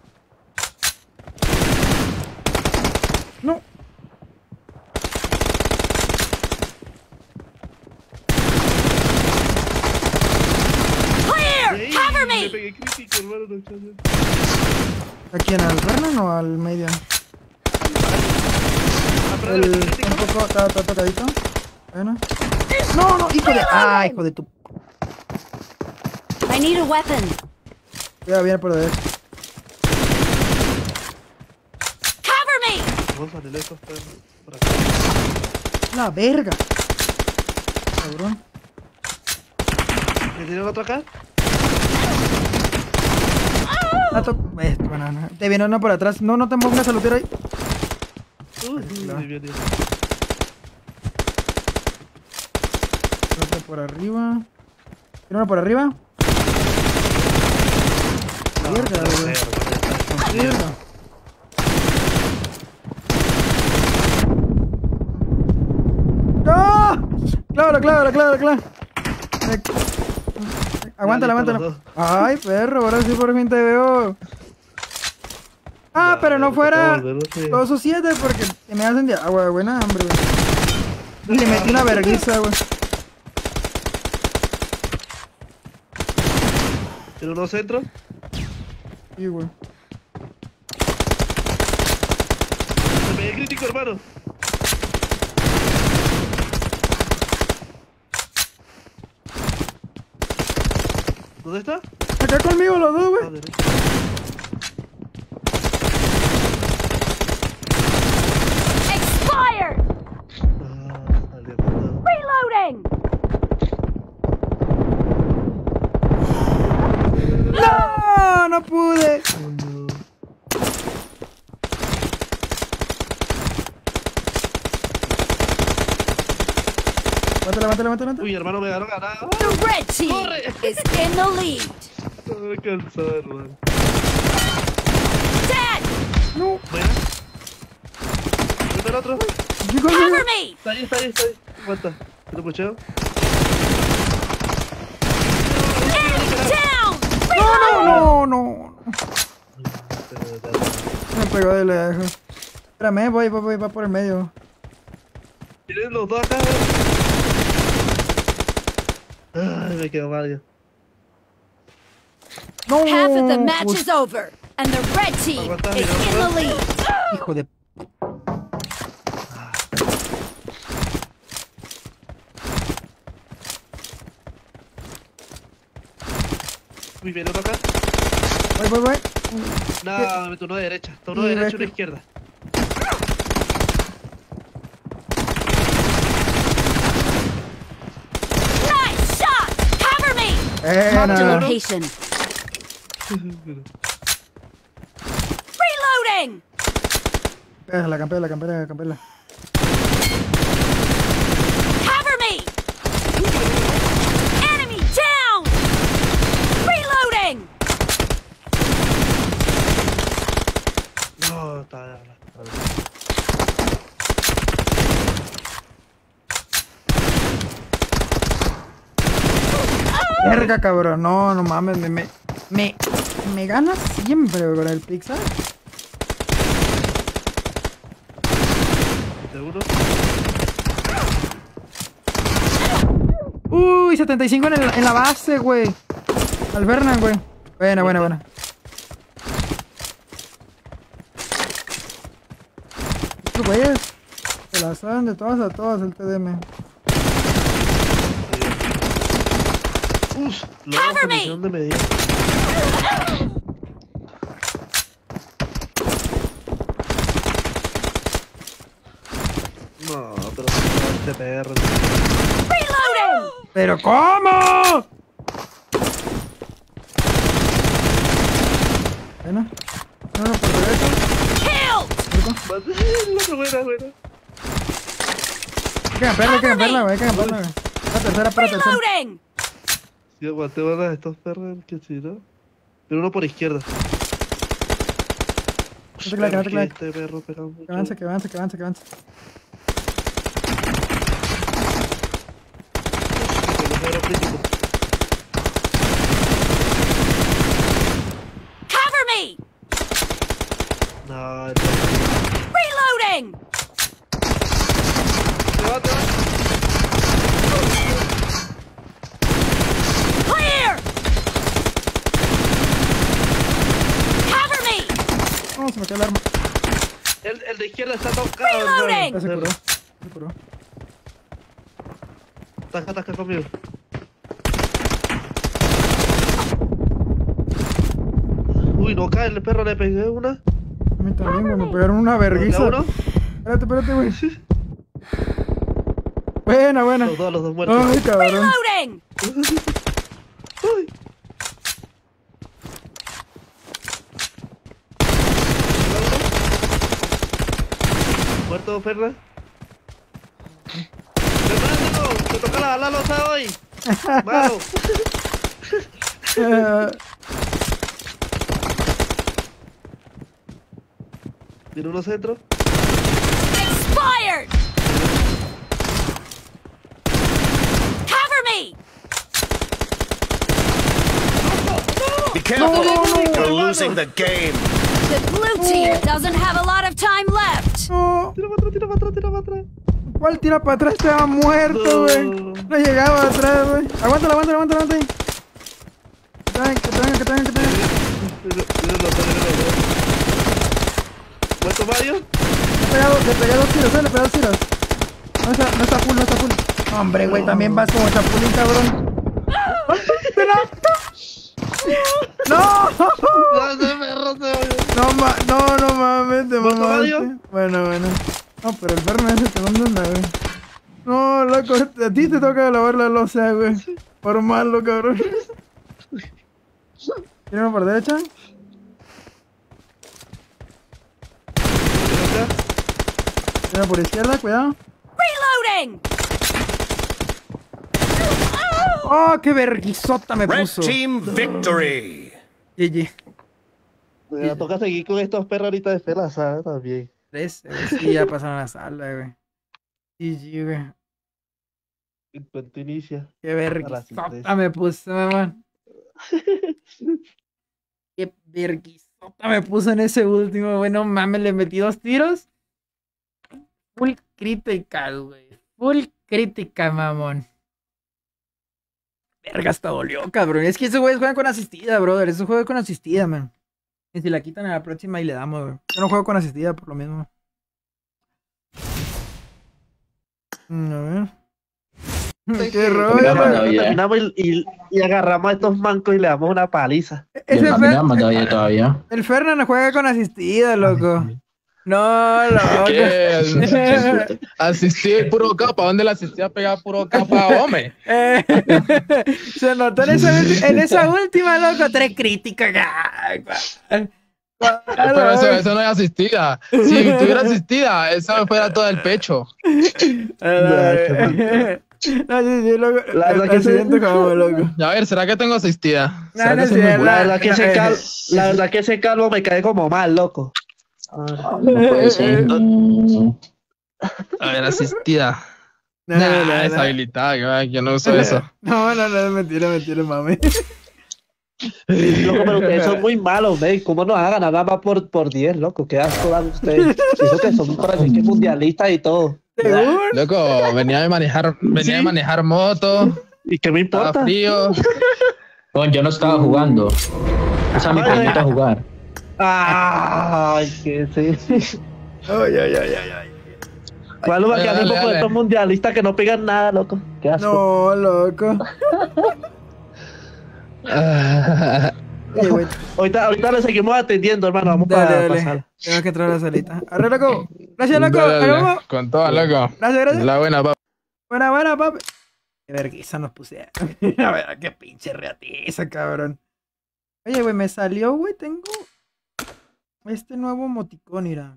No. Clear. Ey, Cover le me. pegué crítico, hermano. No, chaval. ¿A quién? ¿Al Vernon o al medio? Aprende El. el crítico. Un poco. Está tocadito. Bueno. No, hijo de. Hijo de tu. I need a weapon. Ya viene por derecha. Cover me. Vamos a salir estos perros por acá. La verga. Cabrón. ¿Me tienen otro acá? Banana. Te viene uno por atrás. No te pongas a lootear ahí. Bien. Otro por arriba. ¿Tiene uno por arriba? Mierda, güey. Mierda. ¡No! Claro. Aguántala. Ay, perro, ahora sí por fin te veo. Pero no fuera 2 o 7 porque se me hacen de agua, buena hambre, güey. Le metí una vergüenza, güey. ¿Tiene uno centro? Sí, güey. Me pegué crítico, hermano. ¿Dónde está? Acá conmigo los dos, Ah, güey. derecha. Expired! Ah, salió cortado. Reloading! ¡No! ¡No pude! Oh, no. Levanta. Uy, hermano, me ganó ganado. The red team is in the lead. No me cansó, hermano. Dead! No. Buena. ¿Dónde el otro? ¿Qué cosa? Cover me! Está ahí. Aguanta. ¿Te lo pucheo? Enemy down! No. Me pegó de lejos. Espérame, voy por el medio. Tienen los dos acá. Ay, me quedo mal. No. Half of the match is over, and the red team Aguanta, is in the lead. Hijo de... Uy, viene otro acá. Voy. No, me turnó de derecha. Turno Sí, de derecha ves y una que- izquierda. Nice shot! Cover me! Marked a Buena. location. Reloading! Campela. Cover me! Enemy down! Reloading! No, está. Verga, cabrón. No mames, me ganas siempre, güey, con el Pixar. ¿Seguro? Uy, 75 en la base, güey. Al Fernan, güey. Buena. Estos güeyes se la saben de todas a todas el TDM. Uf, Cover me. ¿Dónde me dio? No, pero este perro. Reloading! ¿Pero cómo? Bueno. No, por derecha. Kill! Buena. Hay que campearla, güey. La tercera. Reloading! Si aguanté balas de estos perros, que si no. Pero uno por izquierda. No te claques. Este perro pega mucho. Que avance. Pero perro crítico. Cover me! No, Reloading! te va. Clear! Cover me! No, se me quedó el arma. El de izquierda está tocado. Reloading. Ya se curó. Taca conmigo. Uy, no cae el perro, le pegué una. A mí también, güey. Me pegaron una ¿Ya verguiza. uno? Espérate, güey. Buena. Los dos muertos. Ay, cabrón. Reloading! Uy. Muerto, Ferna. Fernando, te toca la losa hoy. Malo. Viene uno centro. Expired! Cover me! Be careful! You're losing the game! The blue team doesn't have a lot of time left. No. Tira para atrás. ¿Cuál tira para atrás? Estaba muerto, No. güey. No llegaba atrás, güey. Aguántala ahí. Que tengan. Viene los dos. ¿Muerto Mario? Le pegué dos tiros. No está full. Hombre, güey, también vas como chapulín, cabrón. ¡No! No, ese perro se va. No mames, te ¿Cuánto mamaste. valió? Bueno. No, pero el Fernet ese te manda, güey. No, loco, a ti te toca lavar la loza, güey. Por malo, cabrón. ¿Tiene uno por derecha? Tiene uno por izquierda, cuidado. Reloading! ¡Oh, qué verguisota me Red puso! team victory. GG. Me toca seguir con estos perros ahorita de la sala también. 13, güey. Sí, ya pasaron la sala, güey. GG, güey. El cuento inicia. Qué A las verguisota 3. me puso, mamón. Qué verguisota me puso en ese último, güey. No mames, le metí 2 tiros. Full critical, güey. Full crítica, mamón. Verga, hasta dolió, cabrón. Es que esos güeyes juegan con asistida, brother. Esos juegan con asistida, man. Y si la quitan a la próxima y le damos, güey. Yo no juego con asistida por lo mismo. A ver. Qué rollo. Terminamos y agarramos a estos mancos y le damos una paliza. Ese A mí no me han mandado ya todavía. el Fernan juega con asistida, loco. No, loco. ¿Qué? Asistí puro capa. ¿Dónde la asistí a pegar puro capa, hombre? Se notó en esa última, loco. 3 críticas. Pero eso no es asistida. Si tuviera asistida, eso me fuera todo el pecho. No, sí, loco. La verdad El que presidente como loco. A ver, ¿será que tengo asistida? No, ¿Será no que es soy muy cierto. bueno? La verdad que ese calvo me cae como mal, loco. No puede ser. A ver, asistida. No, Nah, es habilitada, yo no uso eso. No, es mentira, mami. Loco, pero ustedes son muy malos, ¿ves? ¿Cómo nos hagan nada más por 10, loco? ¿Qué asco dan ustedes? Eso que son por así que mundialistas y todo. ¿Seguro? Loco, venía de manejar moto, ¿Y qué me estaba importa? frío. Bueno, yo no estaba jugando. Esa me permite jugar. Ay, que sí. Ay. ¿Cuál va a quedar Dale, con dale. estos mundialistas que no pegan nada, loco? Qué asco. No, loco. Oye, güey, Ahorita le seguimos atendiendo, hermano. Vamos para dale. pasar. Tengo que entrar a la salita. Arre, loco. Gracias, loco. Dale, Nos dale, vemos. con todo, loco. Gracias. La buena, papá. Buena, papi. Qué vergüenza nos puse. A ver, qué pinche reatiza, cabrón. Oye, güey, me salió, güey. Tengo este nuevo emoticón, mira.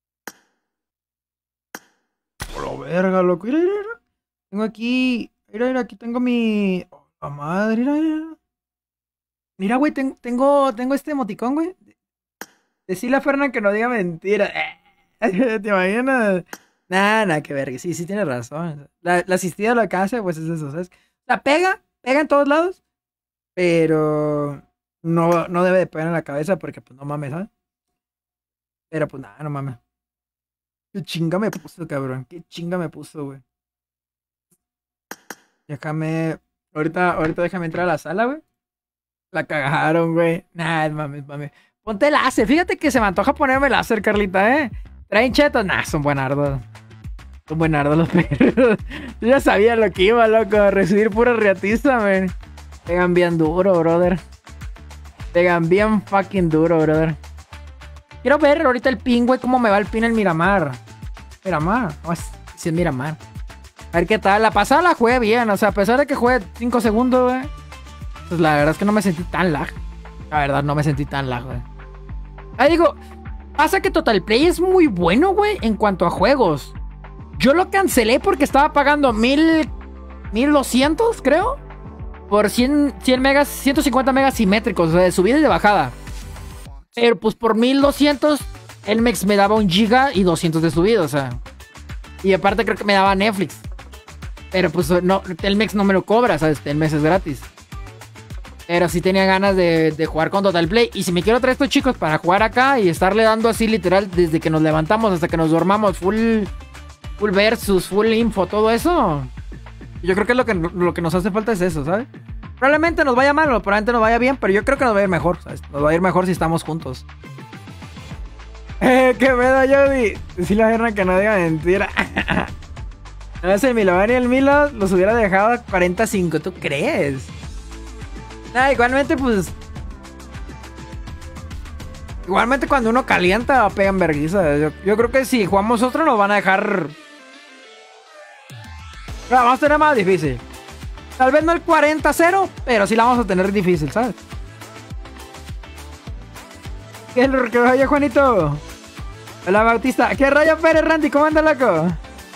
Por la verga, loco. Mira. Tengo aquí. Mira, aquí tengo mi. Oh, la madre, mira. Mira, güey, tengo este emoticón, güey. Decirle a Fernan que no diga mentira. ¿Te imaginas? Nah, que verga. Sí, tiene razón. La asistida lo que hace, pues es eso, ¿sabes? La pega en todos lados. Pero no debe de pegar en la cabeza porque, pues, no mames, ¿sabes? Pero, pues, nada, no mames. Qué chinga me puso, cabrón. Qué chinga me puso, güey. Déjame... Ahorita déjame entrar a la sala, güey. La cagaron, güey. Nah, mames. Ponte láser. Fíjate que se me antoja ponerme láser, Carlita, ¿eh? ¿Traen chetos? Nah, son buenardos. Son buenardos los perros. Yo ya sabía lo que iba, loco. A recibir pura riatiza, man. Pegan bien duro, brother. Pegan bien fucking duro, brother. Quiero ver ahorita el pin, güey, cómo me va el pin en Miramar. Miramar. No, sí es Miramar. A ver qué tal. La pasada la jugué bien. O sea, a pesar de que jugué 5 segundos, güey. Pues la verdad es que no me sentí tan lag. La verdad, no me sentí tan lag, güey. Ahí digo, pasa que Total Play es muy bueno, güey, en cuanto a juegos. Yo lo cancelé porque estaba pagando 1200, creo. Por 100 megas, 150 megas simétricos, o sea, de subida y de bajada. Pero pues por 1200, el Mex me daba 1 giga y 200 de subida, o sea. Y aparte creo que me daba Netflix. Pero pues no, el Mex no me lo cobra, ¿sabes? El mes es gratis. Pero sí tenía ganas de jugar con Total Play. Y si me quiero traer estos chicos para jugar acá y estarle dando así literal desde que nos levantamos hasta que nos dormamos, full versus, full info, todo eso. Yo creo que lo que nos hace falta es eso, ¿sabes? Probablemente nos vaya mal, probablemente nos vaya bien, pero yo creo que nos va a ir mejor, ¿sabes? Nos va a ir mejor si estamos juntos. ¿Qué pedo, Jody? Decirle a Hernán que no diga mentira. No sé, el Milovan y el Milo los hubiera dejado a 45, ¿tú crees? Nah, igualmente, pues, Igualmente cuando uno calienta pegan vergüenza. Yo creo que si jugamos otro nos van a dejar... La vamos a tener más difícil. Tal vez no el 40-0, pero sí la vamos a tener difícil, ¿sabes? ¿Qué es lo que vaya, Juanito? Hola, Bautista. ¿Qué rayo, Pérez, Randy? ¿Cómo anda, loco?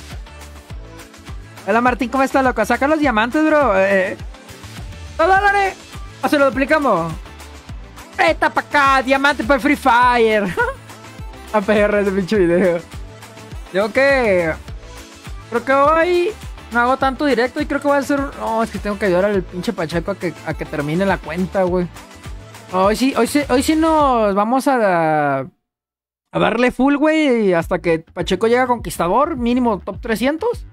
Hola, Martín. ¿Cómo está, loco? Saca los diamantes, bro. $2. ¿O se lo duplicamos? Vete pa' acá, diamante para el Free Fire. A PR ese pinche video. Creo que hoy no hago tanto directo y creo que voy a hacer... No, es que tengo que ayudar al pinche Pacheco a que termine la cuenta, güey. Hoy sí nos vamos a darle full, güey, hasta que Pacheco llegue a Conquistador, mínimo top 300.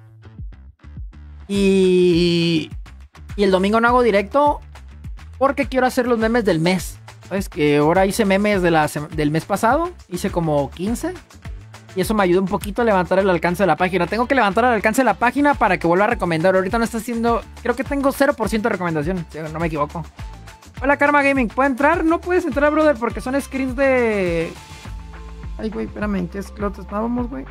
Y el domingo no hago directo porque quiero hacer los memes del mes. ¿Sabes? Que ahora hice memes del mes pasado. Hice como 15. Y eso me ayuda un poquito a levantar el alcance de la página. Tengo que levantar el alcance de la página para que vuelva a recomendar. Ahorita no está haciendo... Creo que tengo 0% de recomendación. Si no me equivoco. Hola, Karma Gaming. ¿Puedo entrar? No puedes entrar, brother, porque son screens de... Ay, güey, espérame. ¿En qué slot estábamos, güey?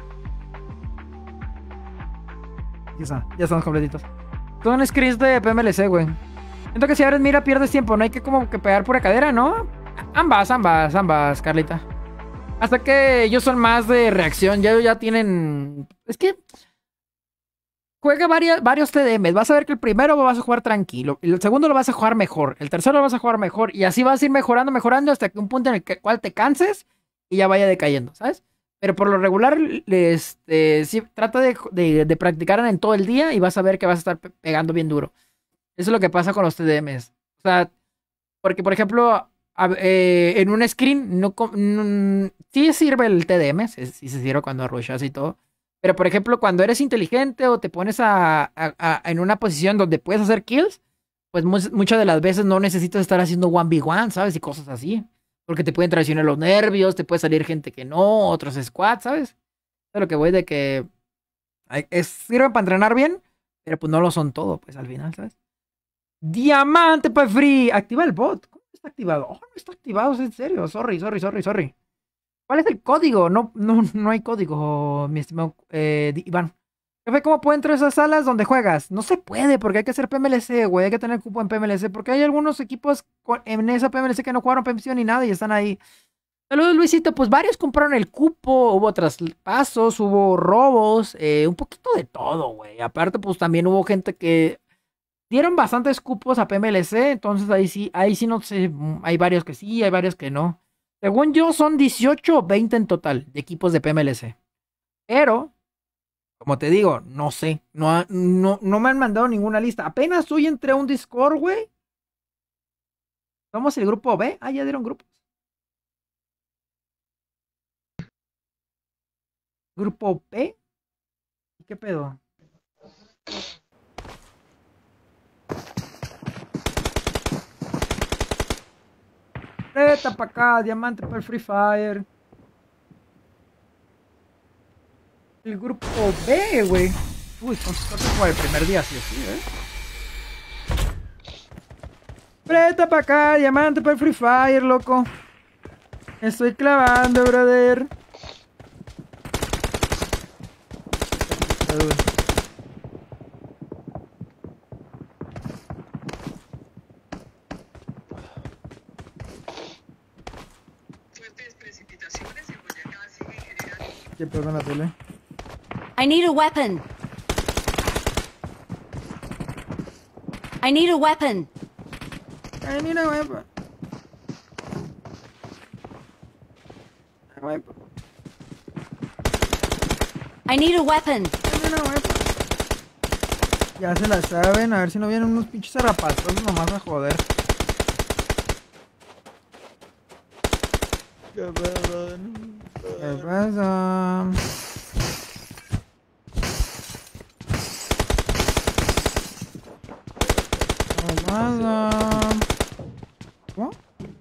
Ya estamos completitos. Son screens de PMLC, güey. Siento que si abres mira pierdes tiempo. No hay que como que pegar pura cadera, ¿no? Ambas, Carlita. Hasta que ellos son más de reacción. Ya tienen... Es que... Juega varios TDMs. Vas a ver que el primero lo vas a jugar tranquilo. El segundo lo vas a jugar mejor. El tercero lo vas a jugar mejor. Y así vas a ir mejorando hasta que un punto en el cual te canses y ya vaya decayendo, ¿sabes? Pero por lo regular, sí, trata de practicar en todo el día y vas a ver que vas a estar pegando bien duro. Eso es lo que pasa con los TDMs. O sea, porque por ejemplo, en un screen sí sirve el TDM, sí se sirve cuando rushas y todo. Pero por ejemplo, cuando eres inteligente o te pones en una posición donde puedes hacer kills, pues muchas de las veces no necesitas estar haciendo 1v1, ¿sabes? Y cosas así. Porque te pueden traicionar los nervios, te puede salir gente que no, otros squads, ¿sabes? Es lo que voy de que sirven para entrenar bien, pero pues no lo son todo, pues al final, ¿sabes? Diamante para free. Activa el bot. ¿Cómo está activado? Oh, no está activado, es en serio. Sorry. ¿Cuál es el código? No hay código, mi estimado Iván. Jefe, ¿cómo puedo entrar a esas salas donde juegas? No se puede, porque hay que hacer PMLC, güey. Hay que tener cupo en PMLC, porque hay algunos equipos en esa PMLC que no jugaron PMC ni nada y están ahí. Saludos, Luisito. Pues varios compraron el cupo, hubo traspasos, hubo robos, un poquito de todo, güey. Aparte, pues también hubo gente que dieron bastantes cupos a PMLC, entonces ahí sí no sé, hay varios que sí, hay varios que no. Según yo son 18 o 20 en total de equipos de PMLC. Pero, como te digo, no sé, no me han mandado ninguna lista. Apenas hoy entré a un Discord, güey. Somos el grupo B. Ah, ya dieron grupos. Grupo B. ¿Qué pedo? Reta para acá, diamante para el Free Fire. El grupo B, güey. Uy, son como el primer día, sí, Reta para acá, diamante para el Free Fire, loco. Estoy clavando, brother. ¿Qué pasa en la tele? I need a weapon. I need a weapon. I need a weapon. I need a weapon. Ya se la saben, a ver si no vienen unos pinches zarrapazos nomás a joder. ¿Qué pasa? ¿Qué pasa? ¿Cómo?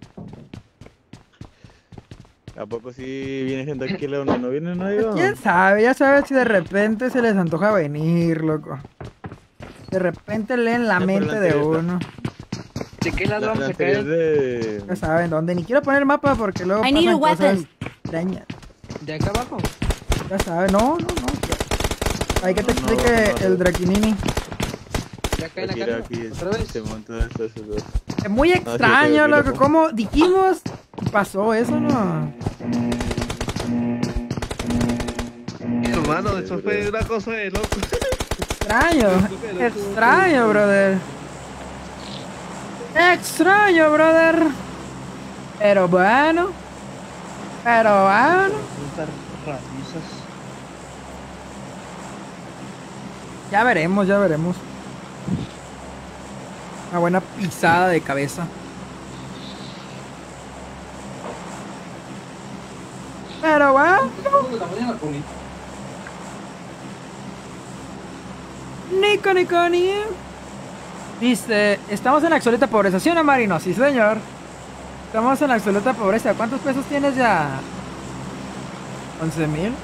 ¿A poco sí viene gente aquí donde no viene nadie? ¿Quién sabe? Ya sabes si de repente se les antoja venir, loco. De repente leen la mente de uno. ¿De qué lado La vamos a anterior caer? Ya saben dónde. Ni quiero poner el mapa porque luego I need a pasan cosas weapon. extrañas. ¿De acá abajo? Ya saben, no. Hay que te explique el Draquinini. ¿De acá en la Tira casa? aquí, ¿Otra vez? se monta esos dos. Es muy extraño, sí, loco. loco. ¿Cómo dijimos? Pasó eso, ¿no? Hermano, eso fue una cosa de loco. Extraño, brother. Extraño, brother. Pero bueno. Ya veremos. Una buena pisada de cabeza. Pero bueno. Ni. Dice, estamos en la absoluta pobreza, ¿sí o no, Marino? Sí, señor. Estamos en la absoluta pobreza. ¿Cuántos pesos tienes ya? 11,000.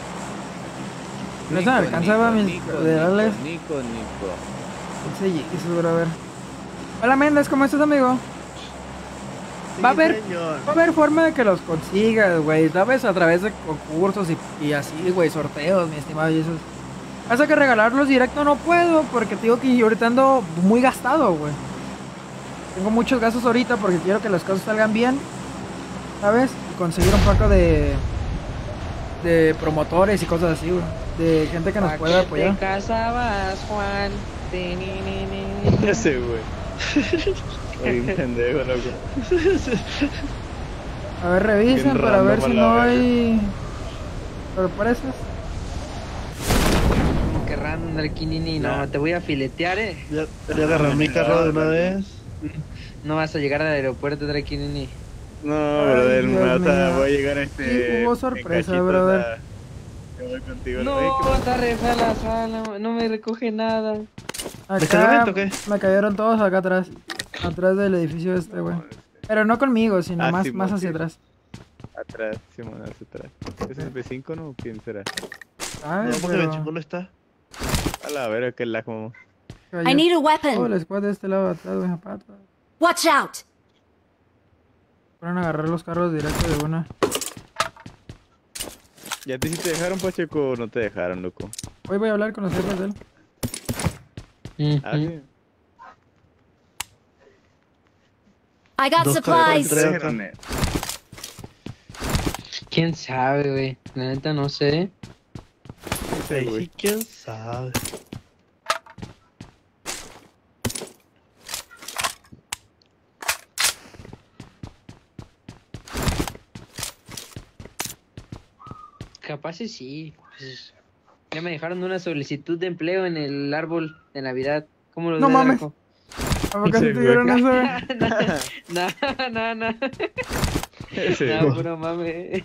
No se me alcanzaba mis federales. Nico. 15 Jesús, brother. Hola, Méndez, ¿cómo estás, amigo? Va a haber forma de que los consigas, güey. ¿Sabes? A través de concursos y así, güey, sorteos, mi estimado Jesús. Pasa que regalarlos directo no puedo porque te digo que yo ahorita ando muy gastado, güey. Tengo muchos gastos ahorita porque quiero que las cosas salgan bien, ¿sabes? Y conseguir un poco de promotores y cosas así, güey. De gente que nos pueda apoyar. ¿Te casabas, Juan? Ese, güey. Oye, un pendejo, loco. A ver, revisen Bien para ver random si a la no verga. hay sorpresas. Qué random, Draquinini. No, te voy a filetear, Ya agarré mi carro de una vez. No vas a llegar al aeropuerto, Draquinini. No, brother, Dios mío. voy a llegar a Sí, hubo sorpresa, en cachitos brother. Yo voy contigo. No, está re fea la sala, no me recoge nada. Acá ¿Descargamento o qué? me cayeron todos acá atrás. Atrás del edificio este, güey. Pero no conmigo, sino Ah, más, sí, más sí. hacia atrás. Atrás, Simón, hacia atrás. ¿Es el B5 no? ¿Quién será? ¿Sabes? Ya, porque Pero... 25 está. A la verga, que la como. I need a Todo weapon. el squad de este lado de atrás, güey, zapatos. Watch out. Fueron a agarrar los carros directo de una. ¿Ya te dejaron, Pacheco, o no te dejaron, loco? Hoy voy a hablar con los jefes de él. Ah, sí. I got Dos supplies. tres. ¿Te dejaron? ¿Quién sabe, güey? La neta no sé. Sí, güey. Sí, quién sabe. Capaz y sí. Pues, ya me dejaron una solicitud de empleo en el árbol de Navidad. ¿Cómo lo No ves, mames. Draco? ¿A poco Sí, sí te dieron güey. eso? No. Ese, No, güey. puro mame.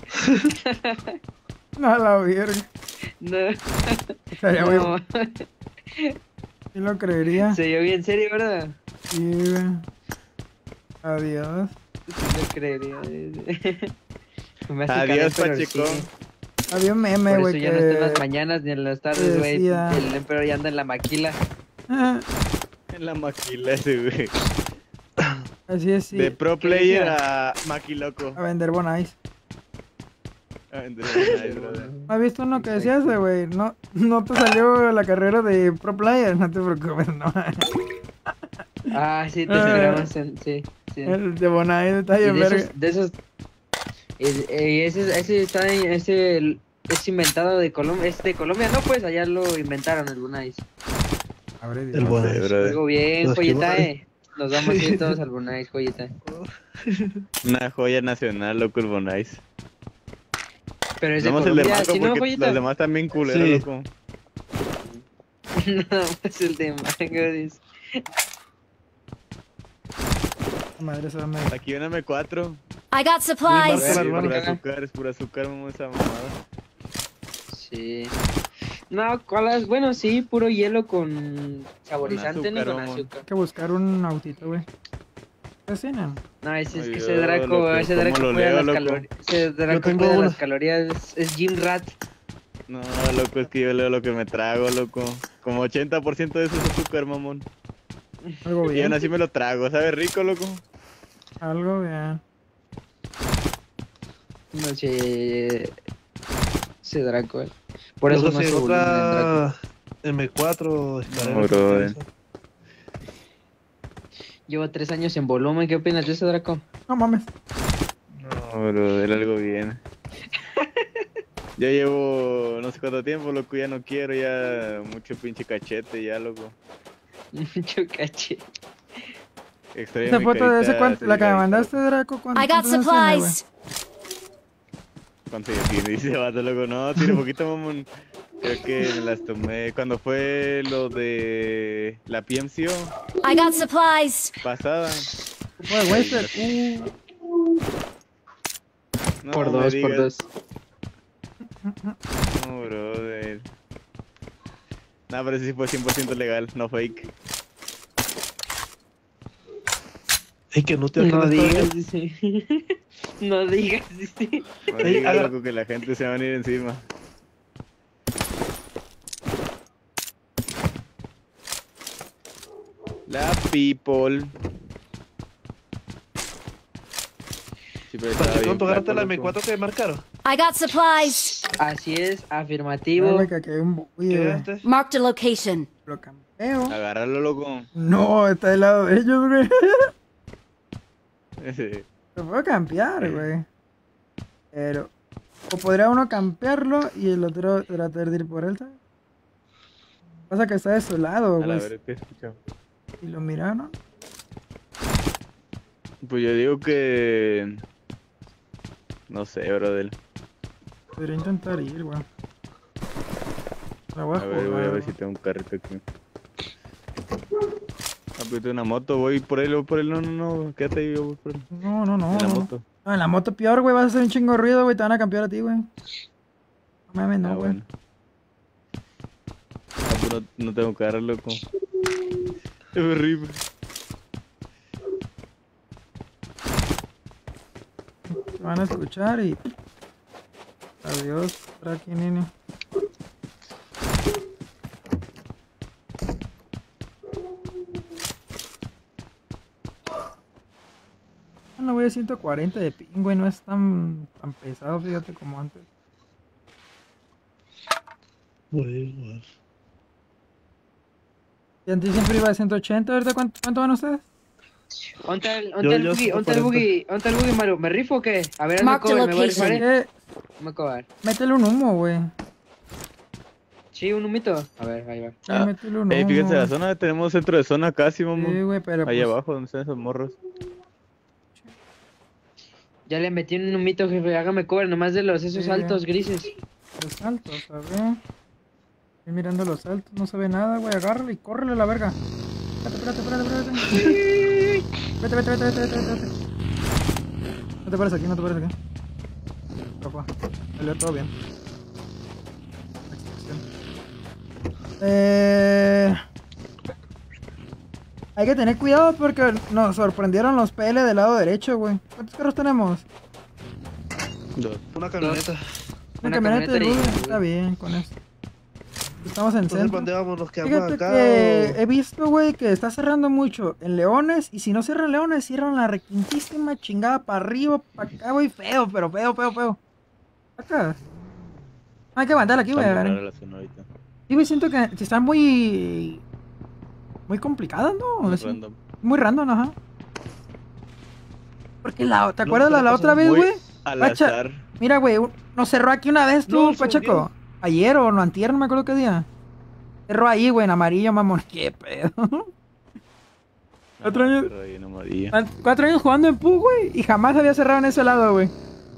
No, a la verga. No. Estaría muy... No. Sí lo creería. Se dio bien serio, ¿verdad? Sí, güey. Adiós. Sí lo creería. Me hace Adiós, calor, pero Pacheco. sí. Había un meme, Por güey, eso ya no está en las que... mañanas ni en las tardes, güey. decía- El emperador ya anda en la maquila. En la maquila ese, güey. Así es, sí. De pro ¿Qué player decía? a maquiloco. A vender Bonais. A vender Bonais, brother. ¿No has visto uno que decía ese, güey? No te salió la carrera de pro player, no te preocupes, no. Ah, sí, te esperamos en... Sí, sí. El de Bonais está Y bien de verga. esos... Ese está en... Ese es inventado de Colombia. Es de Colombia, no, pues allá lo inventaron el Bunais. Abre Dios. El bueno. Sí, brother. Algo bien, Los joyeta, que- Nos vamos a ir todos al Bunais, joyeta. Una joya nacional, loco, el Bonais. Pero es de Damos el de Colombia, Marco si no, porque joyeta. los demás también culeros, Sí. loco. No, pues el de Mango, dice. Madre, se va a me... Aquí una M4. I got Sí, supplies. es pura azúcar, vamos esa mamada. Sí. No, colas, bueno, sí, puro hielo con saborizante, no azúcar, con vamos. azúcar. Hay que buscar un autito, güey. ¿Qué cenan? No, ese es que Ay, ese yo, Draco, loco, ese ¿cómo Draco lo cuida leo, las loco? calorías. Ese Draco tengo cuida uno. las calorías, es Gym Rat. No, loco, es que yo leo lo que me trago, loco. Como 80% de eso es azúcar, mamón. Algo Y aún bien. así me lo trago, ¿sabe rico, loco? Algo bien. No sé. Ese Draco, Por eso Luego no si se volumen en Draco. otra M4 estaré No, bro. Llevo 3 años en volumen. ¿Qué opinas de ese Draco? No mames. No, bro, era algo bien. Ya llevo no sé cuánto tiempo, loco, ya no quiero, ya mucho pinche cachete, ya, loco. Mucho caché. Extraño Esa mi foto de ese carita cuánto, la que me así, mandaste, Draco, ¿cuánto? I got cuántos años tiene, güey? supplies. ¿Cuánto ya tiene? Dice vato, loco, no, tiene poquito, mamón. Creo que me las tomé cuando fue lo de la PMCO I got supplies. pasada. Fue Wasted. No, Por me 2, por digas. 2. No, brother. No, pero ese sí fue 100% legal, no fake. Es que no te No digas, dice. No digas, dice. No Ey, digas, haga- loco, que la gente se va a venir encima. La people. Sí, pero estaba bien ¿Cuánto agarraste la flaco, loco. M4 que marcaron? I got supplies. Así es, Ay, afirmativo. güey, que aquí hay un ¿Qué güey. ganaste? Marked a location. Lo campeo. Agárralo, loco. No, está del lado de ellos, güey. Sí. Lo puedo campear, güey. Pero. O podría uno campearlo y el otro tratar de ir por él, ¿sabes? Pasa que está de su lado, A la güey. ver, ¿qué escuchamos? Y lo miraron. Pues yo digo que... No sé, brother. Podría intentar ir, güey. La voy a, A ver, voy a jugar, ver si güey. tengo un carrito aquí. Aprieto una moto, voy por él, no, quédate ahí, yo voy por él. No, no, no. En la no. moto. No, en la moto peor, güey. Vas a hacer un chingo de ruido, güey. Te van a campear a ti, güey. No mames, no, Ah, güey. bueno. Ah, pues no tengo carro, loco. Es horrible. Te van a escuchar y. Adiós, Traki, niño. Bueno, voy a 140 de ping, güey. No es tan pesado, fíjate, como antes. Bueno, Y antes siempre iba a 180. ¿Ahorita cuánto van ustedes? ¿Onta el Yo buggy? ¿Onta el 140. buggy? ¿Onta el buggy, Maru? ¿Me rifo o qué? A ver, hazme Mark the cover, ¿me voy a location. rifar? Eh, Me cover. métele un humo, güey. Sí, un humito. A ver, ahí va. Sí, Ah, métele un Ey, fíjense, la humo. zona, tenemos centro de zona casi, mamá. Sí, güey, pero Ahí pues, abajo, donde están esos morros. Ya le metí un humito, jefe. Hágame cover nomás de esos Sí. altos grises. los saltos, a ver. Estoy mirando los saltos, no se ve nada, güey. Agárralo y córrele a la verga. Espérate. Vete. No te pares aquí, no te pares aquí. Papá, salió todo bien. Hay que tener cuidado porque nos sorprendieron los PL del lado derecho, güey. ¿Cuántos carros tenemos? Dos. una camioneta. Una Una camioneta de camioneta y- luz. Está bien con eso. Estamos en Entonces, centro. ¿dónde vamos? ¿Nos quedamos Fíjate acá? que o- he visto, güey, que está cerrando mucho en Leones. Y si no cierran Leones, cierran la requintísima chingada para arriba, para acá, güey. Feo, pero feo. Acá. Hay que aguantar aquí, güey. Está a muy ver. rara la zona ahorita. Sí, güey, siento que están muy. Muy complicadas, ¿no? Muy Sí, random. muy random, ajá. Porque ¿te No, acuerdas pero la pasa otra vez, muy güey? Al Pacha, azar. mira, güey, nos cerró aquí una vez tú, No, se Pacheco. hundió. Ayer o no antier, no me acuerdo qué día. Cerró ahí, güey, en amarillo, mamón. Qué pedo. Otro año- Pero ahí en amarillo. 4 años jugando en PUG, güey, y jamás había cerrado en ese lado, güey.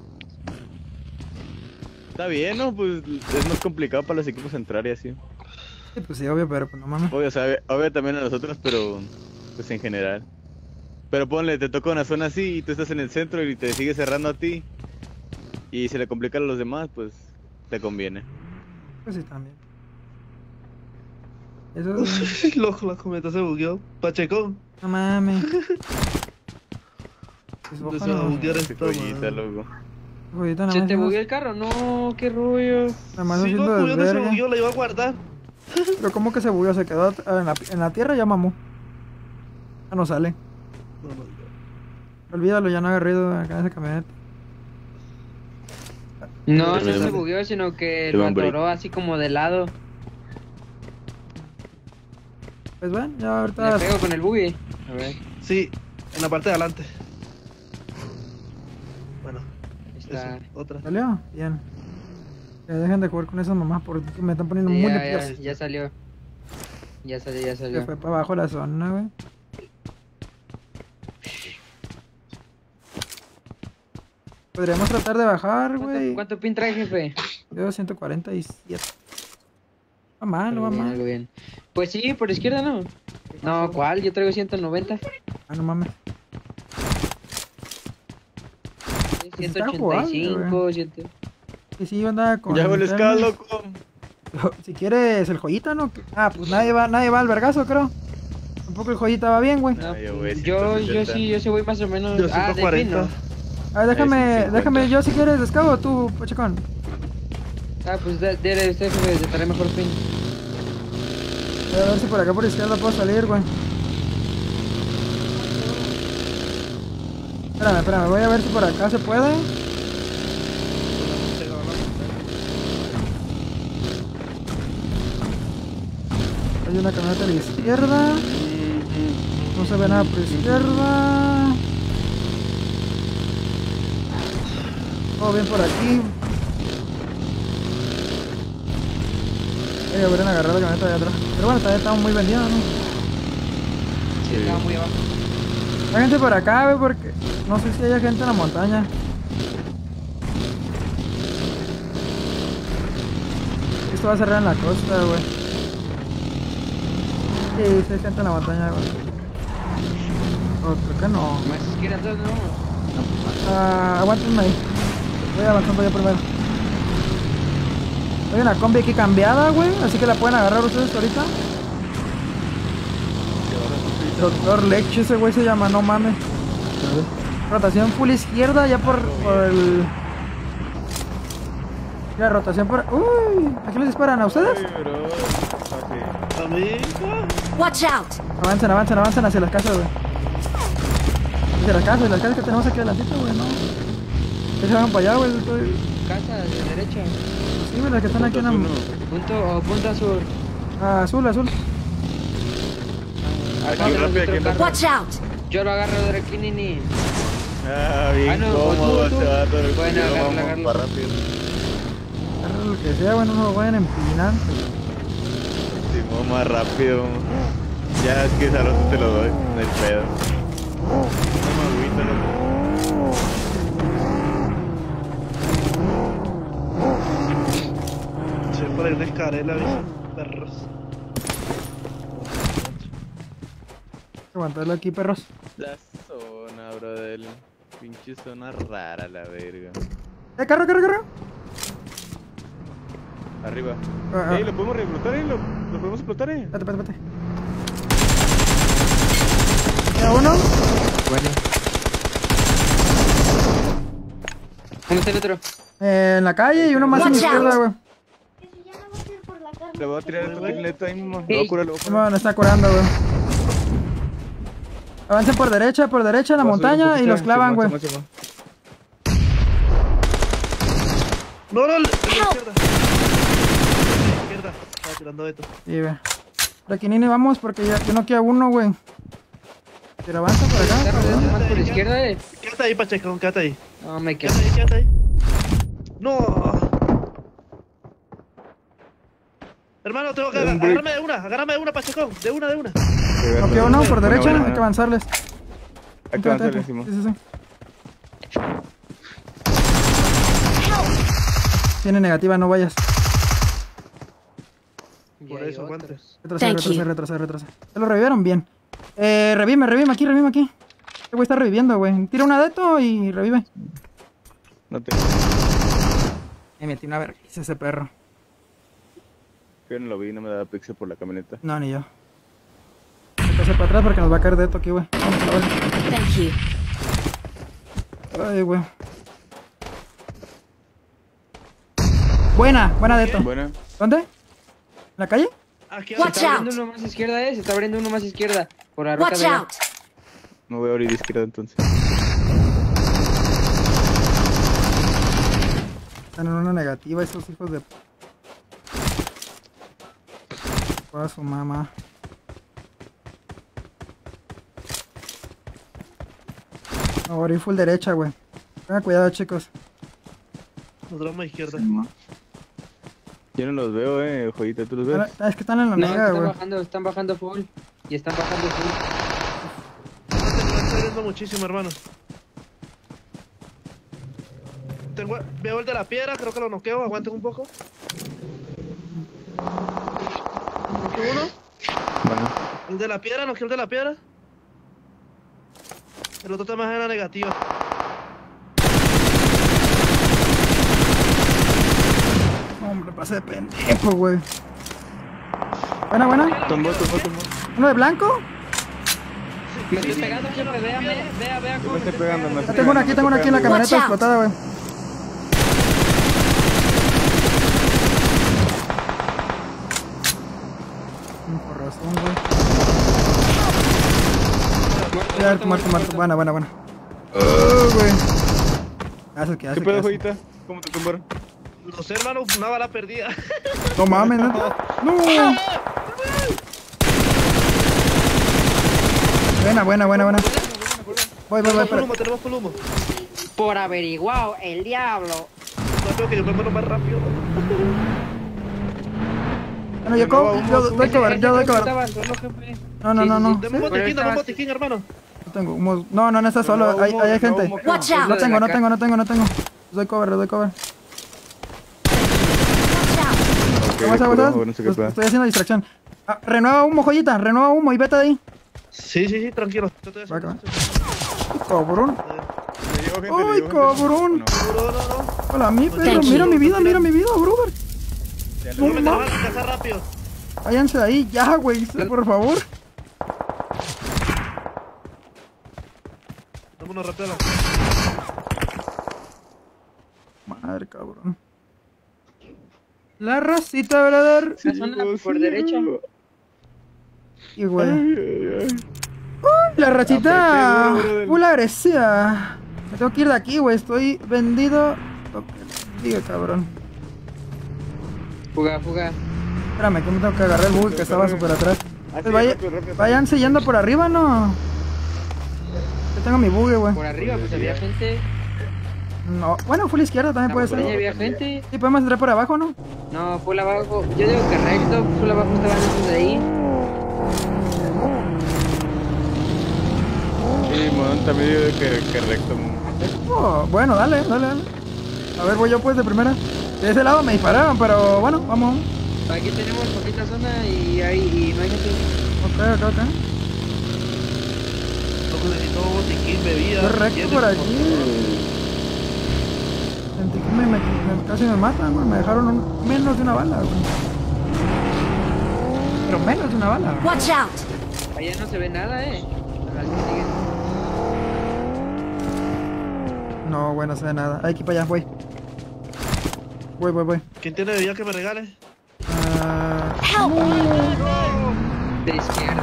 Está bien, ¿no? Pues es más complicado para los equipos entrar y así. Sí, pues sí, obvio, pero pues no mames. Obvio, o sea, obvio también a nosotros, pero pues en general. Pero ponle, te toca una zona así y tú estás en el centro y te sigue cerrando a ti. Y se le complica a los demás, pues te conviene. Pues sí, también. Eso, Loco, la cometa se bugueó. Pacheco. no mames. Pues, Se ojalá, va a buguear Ese esta joyita, madre. loco. Ahorita nada ¿Se más te haciendo- bugueó el carro? No, qué rollo. nada más Sí, haciendo loco, yo no se desvergue. bugueó, la iba a guardar. Pero ¿cómo que se bugueó? Se quedó en la tierra y ya mamó. Ah, no sale. No, no, Olvídalo, ya no haga ruido acá en esa camioneta. No, no Terminamos. se bugueó, sino que Te lo va un break. atoró así como de lado. Pues bueno, ya Le ahorita... pego con el buggy. A ver, Sí, en la parte de adelante. Bueno, ahí está. eso, otra. ¿Salió? Bien. Que dejen de jugar con esas mamás porque me están poniendo Sí, muy ya, nervioso. ya salió. Ya salió, ya Se salió. fue para abajo la zona, güey. Podríamos tratar de bajar, güey. ¿Cuánto pin trae, jefe? Yo 147. Va mal, no va Algo bien, mal. algo bien. Pues sí, por izquierda no. No, ¿cuál? Yo traigo 190. Ah, no mames. Está 185, 100. Y sí, yo andaba con... Ya hago el escala, loco. Si quieres el joyita, ¿no? Ah, pues nadie va al vergazo, creo. Tampoco el joyita va bien, güey. No, Ah, yo voy yo 160. sí, yo sí voy más o menos. Yo Ah, de pin, 140. ¿no? A ver, Ahí sí, déjame 50. yo si quieres descabo tú, Pachacón. Ah, pues dele usted, jefe, te trae mejor pin. A ver si por acá por izquierda puedo salir, güey. Espérame, voy a ver si por acá se puede. Hay una camioneta a la izquierda. No se ve nada por izquierda. Todo bien por aquí. Deberían agarrar la camioneta de atrás. Pero bueno, todavía estamos muy vendidos, ¿no? Sí, estaba muy abajo. Hay gente por acá, güey, porque no sé si hay gente en la montaña. Esto va a cerrar en la costa, güey. Sí, sí hay gente en la montaña, güey. Oh, creo que no. Más izquierda, entonces no. Ah, aguántenme ahí. Voy avanzando yo primero. Hay una combi aquí cambiada, güey, así que la pueden agarrar ustedes ahorita. Doctor Leche, ese güey se llama, no mames. Rotación full izquierda, ya por el... La rotación por... Uy, ¿a quién les disparan? ¿A ustedes? Ay, bro. Ah, Amigo. Watch out! Avancen hacia las casas, güey. Hacia las casas que tenemos aquí adelantito, güey, no. Que se van para allá, güey. Casa de derecha. Sí, güey, las que están aquí en la... Punto sur. Ah, azul. Aquí rápido, aquí rápido. Watch out! Yo lo agarro de aquí, Nini. Ah, bien Ah, no, cómodo tú. este vato. Bueno, agárralo, Vamos agárralo. para rápido. Agarra lo que sea, güey, no lo vayan a empinar. Simón, más rápido. Ya es que esa rato te lo doy. No hay pedo. Toma agüita, loco. Se por ahí una escarela, ¿viste? Perros. Aguantarlo aquí, perros. La zona, brother. Pinche zona rara, la verga. Carro. Arriba. Ah. Lo podemos reexplotar, lo podemos explotar, Espérate. ¿Ya uno? Bueno. ¿Dónde está el otro? En la calle y uno más a mi Watch out. izquierda, güey. Le voy a tirar el patinete ahí mismo. Lo voy a curar, lo voy a curar. Simón, está curando, güey. Avancen por derecha en la Voy a subir un montaña y poquito, los clavan, Simón, güey. Simón. No, en la izquierda. Estaba tirando esto. Sí, güey. Por aquí, Nini, vamos porque ya yo no queda uno, güey. Pero avanza por Está acá, rodeando cabrón. más por izquierda, Quédate ahí, Pacheco, quédate ahí. No, me quedo. Quédate ahí. No. Hermano, tengo que agárrame de una, Pacheco. De una. No queda uno por derecha, Buena. hay que avanzarles. Hay que avanzarle, Simón. Sí. Tiene negativa, no vayas. Por eso, aguante. Thank you. Retrasa. Se lo revivieron bien. Revime aquí. Este güey está reviviendo, güey. Tira una de esto y revive. No te... Me metí una vergüenza ese perro. Yo no lo vi, no me daba pixel por la camioneta. No, ni yo. Hay que hacer para atrás porque nos va a caer de esto aquí, güey. Vamos a ver. Thank you. Ay, güey. Buena de esto. Buena. ¿Dónde? ¿En la calle? Aquí Watch Se está out. abriendo uno más izquierda, se está abriendo uno más izquierda. Por la roca Watch de allá. out! Me voy a abrir izquierda entonces. Están en una negativa esos hijos de... Toda su mamá. No, abrí full derecha, güey. Tengan cuidado, chicos. Nos vamos a izquierda. Yo no los veo, joyita, ¿tú los ves? Es que están en la No, nega, güey. están bajando full. Y están bajando full. Estoy viendo muchísimo, hermano. Veo el de la piedra, creo que lo noqueo, aguanten un poco. Noqueo uno. Bueno. El de la piedra, noqueo el de la piedra. El otro tema es la negativa. Hombre, pasé de pendejo, güey. Buena. Tombo. ¿Uno de blanco? Me estoy pegando, jefe, vea cómo Me estoy pegando, me estoy Tengo una aquí en la Watch camioneta out. explotada, güey. Por razón, güey. Muerto. Buena. Güey. Hace que hace. ¿Qué pedo, joyita? ¿Cómo te tumbaron? No sé, hermano, una bala perdida. No mames, neta. No. Buena. Voy, Tenemos pero... full humo. Por averiguado, el diablo. No tengo que yo me muero más rápido. Bueno, yo doy cover. No. Tenemos un botiquín, hermano. No tengo humo. No está solo. Hay gente. Watch out. No tengo. Doy cover. Watch out. ¿Qué No sé qué pasa. Estoy haciendo distracción. Renueva humo, joyita. Renueva humo y vete de ahí. Sí, tranquilo. Yo estoy Va, haciendo- Cabrón. ¿Le llegó gente? Ay, cabrón. No. Hola, mi perro. Thank you. Mira mi vida, brother. No me trabajas en casa rápido. Váyanse de ahí, ya, güey. Por favor. Vámonos rápido. Madre, cabrón. La racita, brother. La zona por derecha. Y, güey. La racita. Full agresiva. Me tengo que ir de aquí, güey. Estoy vendido. Diga, cabrón. Fuga. Espérame, que me tengo que agarrar el bug que estaba súper atrás. Pues váyanse yendo por arriba, ¿no? Yo tengo mi bug, güey. Por arriba, pues había gente. No, bueno, full izquierda también puede Por ahí ser. había gente. Sí, podemos entrar por abajo, ¿no? No, full abajo. Yo digo que recto, full abajo estaban esos de ahí. Sí, Mon también digo que recto. Oh, bueno, dale. A ver, voy yo pues de primera. De ese lado me dispararon, pero bueno, vamos. Aquí tenemos poquita zona y no hay gente. Ok. Loco, necesito botiquín, bebida. Estoy recto ¿entiendes? por aquí. Sentí que casi me matan, güey. Me dejaron menos de una bala, güey. Pero menos de una bala. Watch out. Allá no se ve nada, Así siguen. No, güey, no se ve nada. Hay que ir para allá, voy. Voy. ¿Quién tiene bebida que me regale? Help. De izquierda.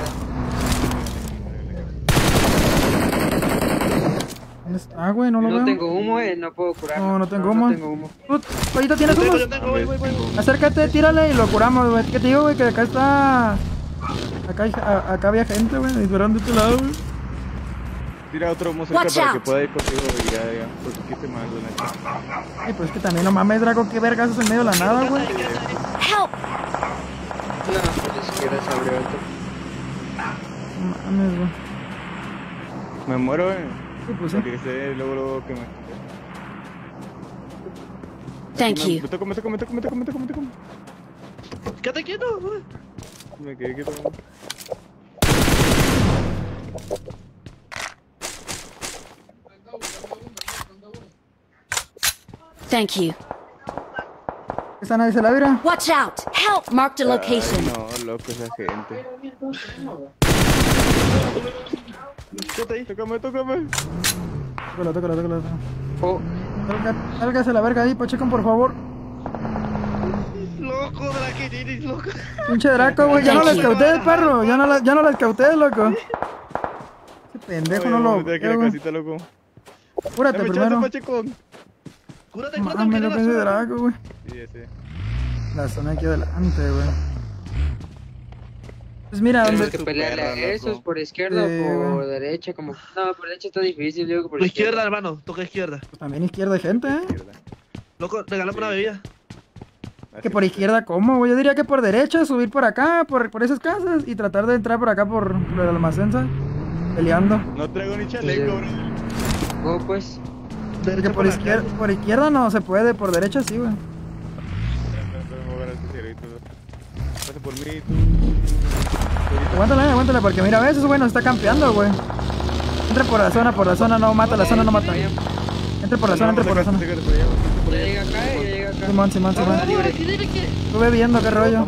¿Dónde está, güey? No lo No veo. tengo humo, no puedo curar. No tengo humo. No tengo humo. ¿Tú, ahorita tienes humo? Yo tengo, voy. Acércate, tírale y lo curamos, güey. ¿Qué te digo, güey? Que acá está... Acá había gente, güey, disparando de este lado, güey. Tira otro humo cerca Watch para que out. pueda ir contigo y ya, porque aquí te mando la Ay, pues es que también no mames, Draco, qué vergas es en medio de la nada, güey. Help. No, por la izquierda se abrió esto. No mames, güey. Me muero, Sí, pues sí. porque sé luego que me... Thank you. Me toco. Quédate quieto, güey. Me quedé quieto. Thank you. ¿Esta nadie se la vira? Watch out. Help. Marked a location. Ay, no, loco esa gente. Quédate ahí. Tócame. Tócala. Oh, Sálgase la verga ahí, Pacheco, por favor. Loco, Draquininis, loco. Pinche Draco, güey, ya no la escauté, perro. Ya no la escauté, loco. pendejo, no lo Vete aquí a veo, la güey. casita, loco. Cúrate Dame primero. chance, Pacheco. Cúrate, Mame, lo que es de Draco, güey. Sí, ese. La zona aquí adelante, güey. Pues mira, Tenemos donde... que pelearle a perra, loco. esos por izquierda Sí, o por güey. derecha, como... No, por derecha está difícil, yo digo que por Por izquierda, hermano. Toca izquierda. Pues también izquierda hay gente, ¿eh? Izquierda. Loco, regálame una bebida. Que por izquierda, ¿cómo, güey? Yo diría que por derecha, subir por acá, por esas casas y tratar de entrar por acá por el almacén, ¿sabes? Peleando. No traigo ni chaleco, bro. Oh, pues... Porque Derecha por acá. izquierda no se puede, por derecha sí, güey. Pasa por mí, Aguántala, porque mira, a veces, güey, nos está campeando, güey. Entre por la zona, no mata, la zona no mata. Entre por la zona, entre por la zona. Ya llega acá, ya llega acá. Simón. Estuve viendo qué rollo.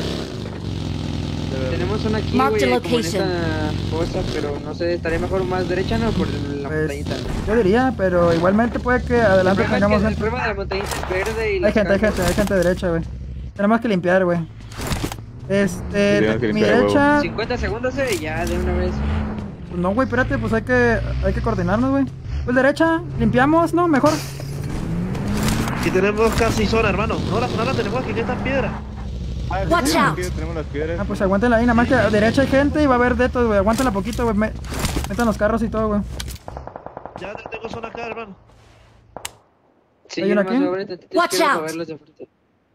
Tenemos una aquí, Mark the güey, como en location. esta cosa, pero no sé, estaría mejor más derecha, ¿no? Por la Pues, montañita. yo diría, pero igualmente puede que adelante El problema tengamos es que el gente. problema de la montañita es verde y Hay las gente casas. derecha, güey. Tenemos que limpiar, güey. Tenemos que Mi limpiar, derecha. 50 segundos y ya, de una vez. Pues no, güey, espérate, pues hay que coordinarnos, güey. Pues derecha, limpiamos, ¿no? Mejor. Aquí tenemos casi zona, hermano. No, la zona la tenemos aquí en esta piedra. Watch out. Tenemos las piedras. Ah, pues aguántenla ahí, nada más que a derecha hay gente y va a haber de estos, güey. Aguántenla poquito, güey. Metan los carros y todo, güey. Ya tengo zona acá, hermano. Sí, ¿Hay yo una nomás aquí? sobre tantito Watch izquierda out. para verlos de frente.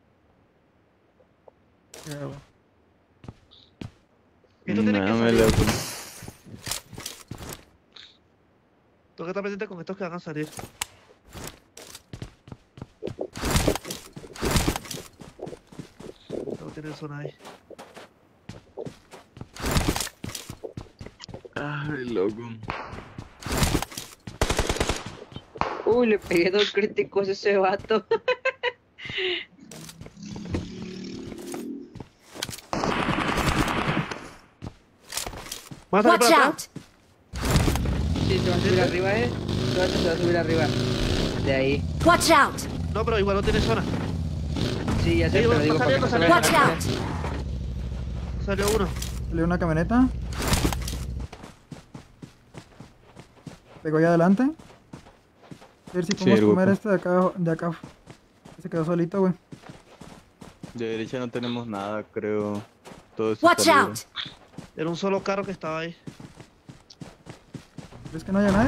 Esto tiene que No, me salir. loco. Tengo que estar pendiente con estos que van a salir. No tienen zona ahí. Ay, loco. Uy, le pegué 2 críticos a ese vato. ¿Vas a salir Watch para out. atrás? Sí, se va a subir arriba, se va a subir arriba. De ahí. Watch out. No, pero igual no tiene zona. Sí, ya sé, Sí, pero va digo para que no se saliendo, vayan Watch a out. meter. Salió uno. Salió una camioneta. Pegó ahí adelante. A ver si podemos el comer grupo. de acá. Se quedó solito, güey. De derecha no tenemos nada, creo. Todo esto Watch está libre. out. Era un solo carro que estaba ahí. ¿Ves que no haya nadie?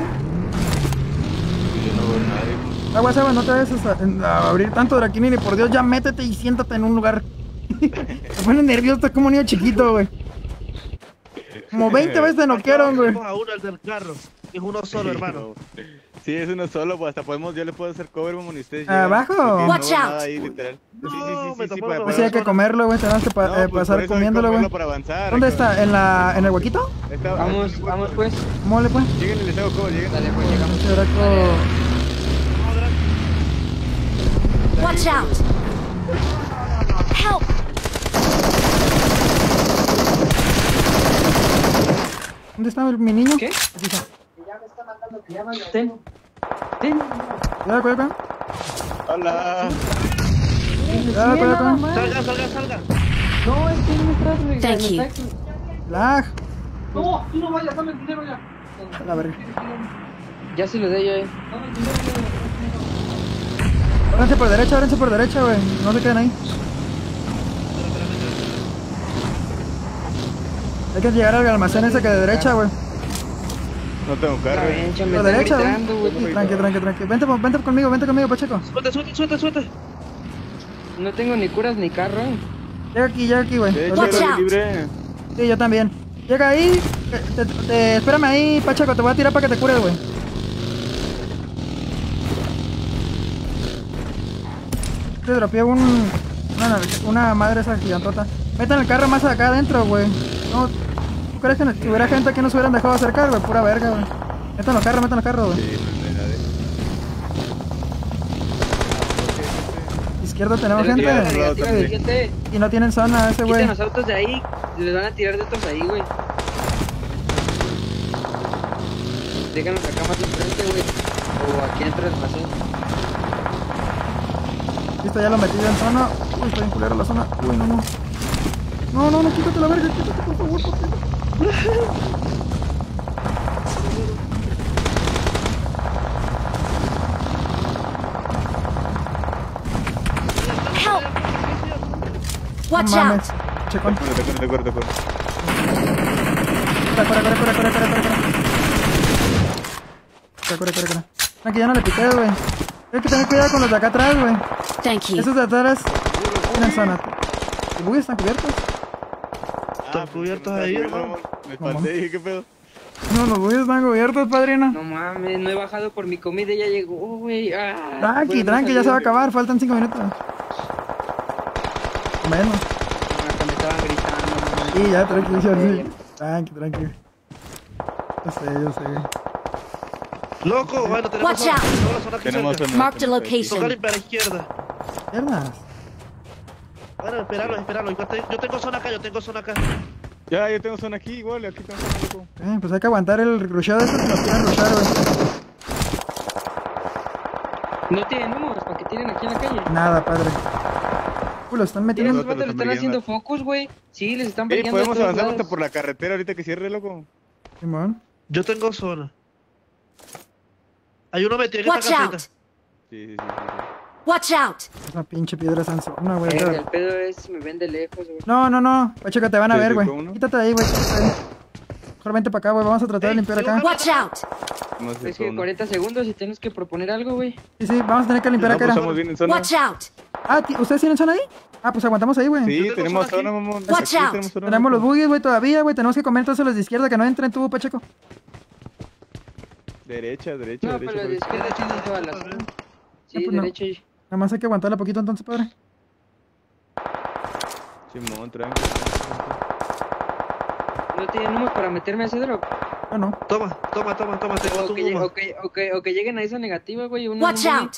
Yo no veo nadie. Agua, no te vayas a abrir tanto Draquini, por Dios, ya métete y siéntate en un lugar. Me pone nervioso, estás como un niño chiquito, güey. Como 20 veces te noquearon, güey. Tenemos a uno, el del carro. Es uno solo, hermano. Sí, es uno solo, pues hasta podemos, yo le puedo hacer cover, mamón, y ustedes ¿Abajo? llegan, porque Watch no veo out. nada ahí, literal. No, me tapó para la Pues sí, hay que comerlo, güey. Tenemos que No, pues por pasar eso hay que comiéndolo, güey. comerlo para avanzar. ¿Dónde hay que- está? ¿En el huequito? Está- Vamos, vamos pues. ¿Cómo le pues? Lleguen y les hago cover, lleguen. Dale, pues llegamos. Este Draco. Watch out. Help. ¿Dónde está mi niño? ¿Qué? Aquí está. Ten. Cuidado. Hola. Cuidado. Salga. No, es que no me traes, güey. Thank you. Lag. No, tú no vayas, dame el dinero ya. A la verga. Ya se lo doy yo, Ábranse por derecha, güey. No se queden ahí. Hay que llegar al almacén ese que de derecha, güey. No tengo carro. Está bien, chame, Por están derecha, gritando, güey. güey. Tranqui. Vente conmigo, Pacheco. Suelta. No tengo ni curas ni carro. Llega aquí, güey. De hecho, Watch estoy out. libre. Sí, yo también. Llega ahí. Espérame ahí, Pacheco. Te voy a tirar para que te cures, güey. Te dropeé una madre esa gigantota. Metan el carro más acá adentro, güey. No, ¿tú crees que si hubiera gente que nos hubieran dejado acercar, güey? Pura verga, güey. Metan los carros, güey. Sí, no hay nadie. Izquierda tenemos Tira, gente. tira, tira, Sí. gente. Y no tienen zona ese, güey. Quiten los autos de ahí. Les van a tirar de otros ahí, güey. Déjanos acá más enfrente, güey. O aquí dentro del almacén. Listo, ya lo metí yo en zona. Uy, está bien culera la zona. Uy, no. No, quítate la verga, quítate, por favor, Watch mames. out. Checón. Te corto. Corre. Aquí ya no le piqué, güey. Hay que tener cuidado con los de acá atrás, güey. Thank you. Esos de atrás tienen zona. ¿Los bugs están cubiertos? Están cubiertos ahí, hermano. Me espanté, dije, ¿qué pedo? No, los bugs están cubiertos, padrino. No mames, no he bajado por mi comida y ya llegó, güey. Ah, Tranqui, bueno, ya se va a acabar. Faltan 5 minutos. Menos. Hasta me estaban gritando. Sí, ya, tranqui, Tranqui. Yo sé. Loco, bueno, tenemos Watch zona. out. Tenemos la zona aquí Tenemos cerca. zona. Marked a Toca location. limpiar a la izquierda. Piernas. Bueno, esperarlo. Yo tengo zona acá. Ya, yo tengo zona aquí, igual, aquí tengo zona, loco. Pues hay que aguantar el rusheo de estos que nos quieren rushar, güey. No tienen números para que tiren aquí en la calle. Nada, padre. Lo están Mira, metiendo. esos vatos le están haciendo focus, güey. Sí, les están peleando. Podemos de todos avanzar lados. hasta por la carretera ahorita que cierre, loco. Simón. Yo tengo zona. Hay uno metido en Watch esta out. caseta. Sí. Watch out. Esa pinche piedra sanzona, güey. El pedo es si me ven de lejos, güey. No. Pacheco, te van a Sí, ver, sí, güey. ¿cómo no? Quítate ahí, güey. Mejor vente para acá, güey. Vamos a tratar de limpiar acá. Watch out. No sé Es que cómo. 40 segundos y tienes que proponer algo, güey. Sí, vamos a tener que limpiar No, acá. pues era. estamos bien en zona. Watch out. ¿Ustedes tienen zona ahí? Pues aguantamos ahí, güey. Sí, tengo tenemos zona zona, aquí. mamón. Watch Aquí out. tenemos zona, Tenemos los loco. buggies, güey, todavía, güey. Tenemos que comer todos los de izquierda que no entren tú, Pacheco. Derecha. No, pero la de izquierda sí nos lleva a la zona. Sí, pues no. derecha y... Nada más hay que aguantarla poquito entonces, padre. Simón, tranquilo. ¿No tienen números para meterme a ese drop? Yo no. Toma. Tengo tu guma. O que lleguen a esa negativa, güey. Watch out.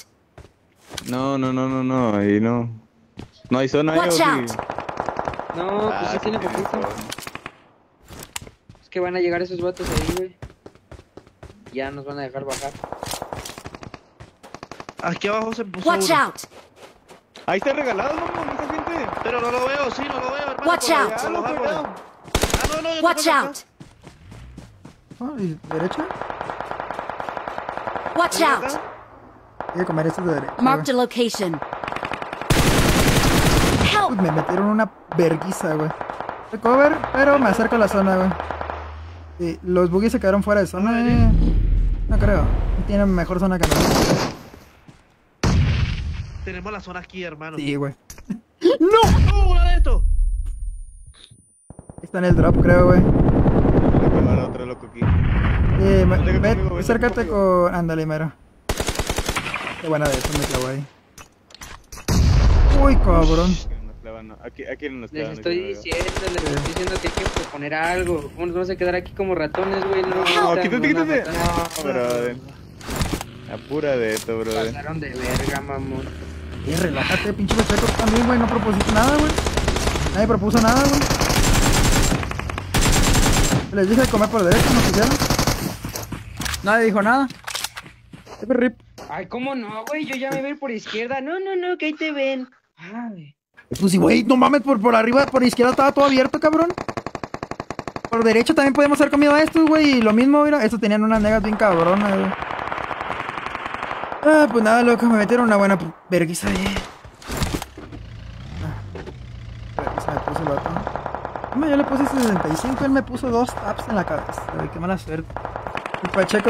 No, ahí no. No hay zona ahí, Watch ¿o sí? out. No, pues sí tiene tiene poquito. zona. Es que van a llegar esos vatos ahí, güey. Ya nos van a dejar bajar. Aquí abajo se puso Watch uno. out. Ahí está regalado, mamón, esa gente. Pero no lo veo, hermano. Watch por out. allá, por los árboles. No, yo Watch tengo acá. out. ¿Y derecha? Watch ¿Tengo out. acá? Hay que comer estos de derecha. Marked güey. a location. Help. Me metieron una verguiza, güey. De cover, pero me acerco a la zona, güey. Sí, los buggies se quedaron fuera de zona, No creo. Tienen mejor zona que nosotros. Tenemos la zona aquí, hermano. Sí, güey. ¡No! ¡Una de esto! Está en el drop, creo, güey. Le pegó a la otra, loco, aquí. Vente conmigo, Acércate conmigo. con... Ándale, mero. Qué buena de eso me clavó ahí. Uy, cabrón. Aquí no nos Les clavan, estoy aquí no nos diciendo que hay que proponer algo. ¿Cómo nos vamos a quedar aquí como ratones, güey? No, quítate. No, brother. Apura de esto, brother. Pasaron de verga, mamón. Relájate, pinche Pacheco, también, güey. No propusiste nada, güey. Nadie propuso nada, güey. Les dije de comer por derecha, no quisieron. Nadie dijo nada. Rip. Ay, ¿cómo no, güey? Yo ya me voy a ir por izquierda. No, que ahí te ven. Ay. Pues sí, güey, no mames, por arriba, por izquierda estaba todo abierto, cabrón. Por derecha también podemos haber comido a estos, güey. Y lo mismo, mira, estos tenían unas negas bien cabronas, güey. Pues nada, loco, me metieron una buena verguiza ahí. Verguiza me puso el vato. No, yo le puse 65, él me puso 2 taps en la cabeza. Güey, qué mala suerte. El Pacheco...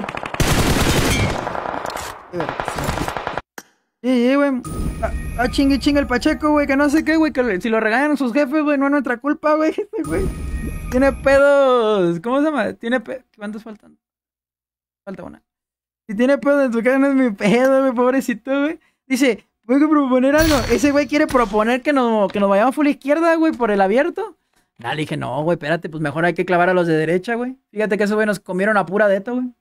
Qué vergüenza. Sí, güey. Chingue el Pacheco, güey, que no sé qué, güey, que si lo regañan sus jefes, güey, no es nuestra culpa, güey. Este güey tiene pedos. ¿Cómo se llama? ¿Cuántos faltan? Falta una. Si tiene pedos en su casa no es mi pedo, güey, pobrecito, güey. Dice, voy a proponer algo. Ese güey quiere proponer que nos vayamos full izquierda, güey, por el abierto. Nah, le dije, no, güey, espérate, pues mejor hay que clavar a los de derecha, güey. Fíjate que esos güey nos comieron a pura de esto, güey.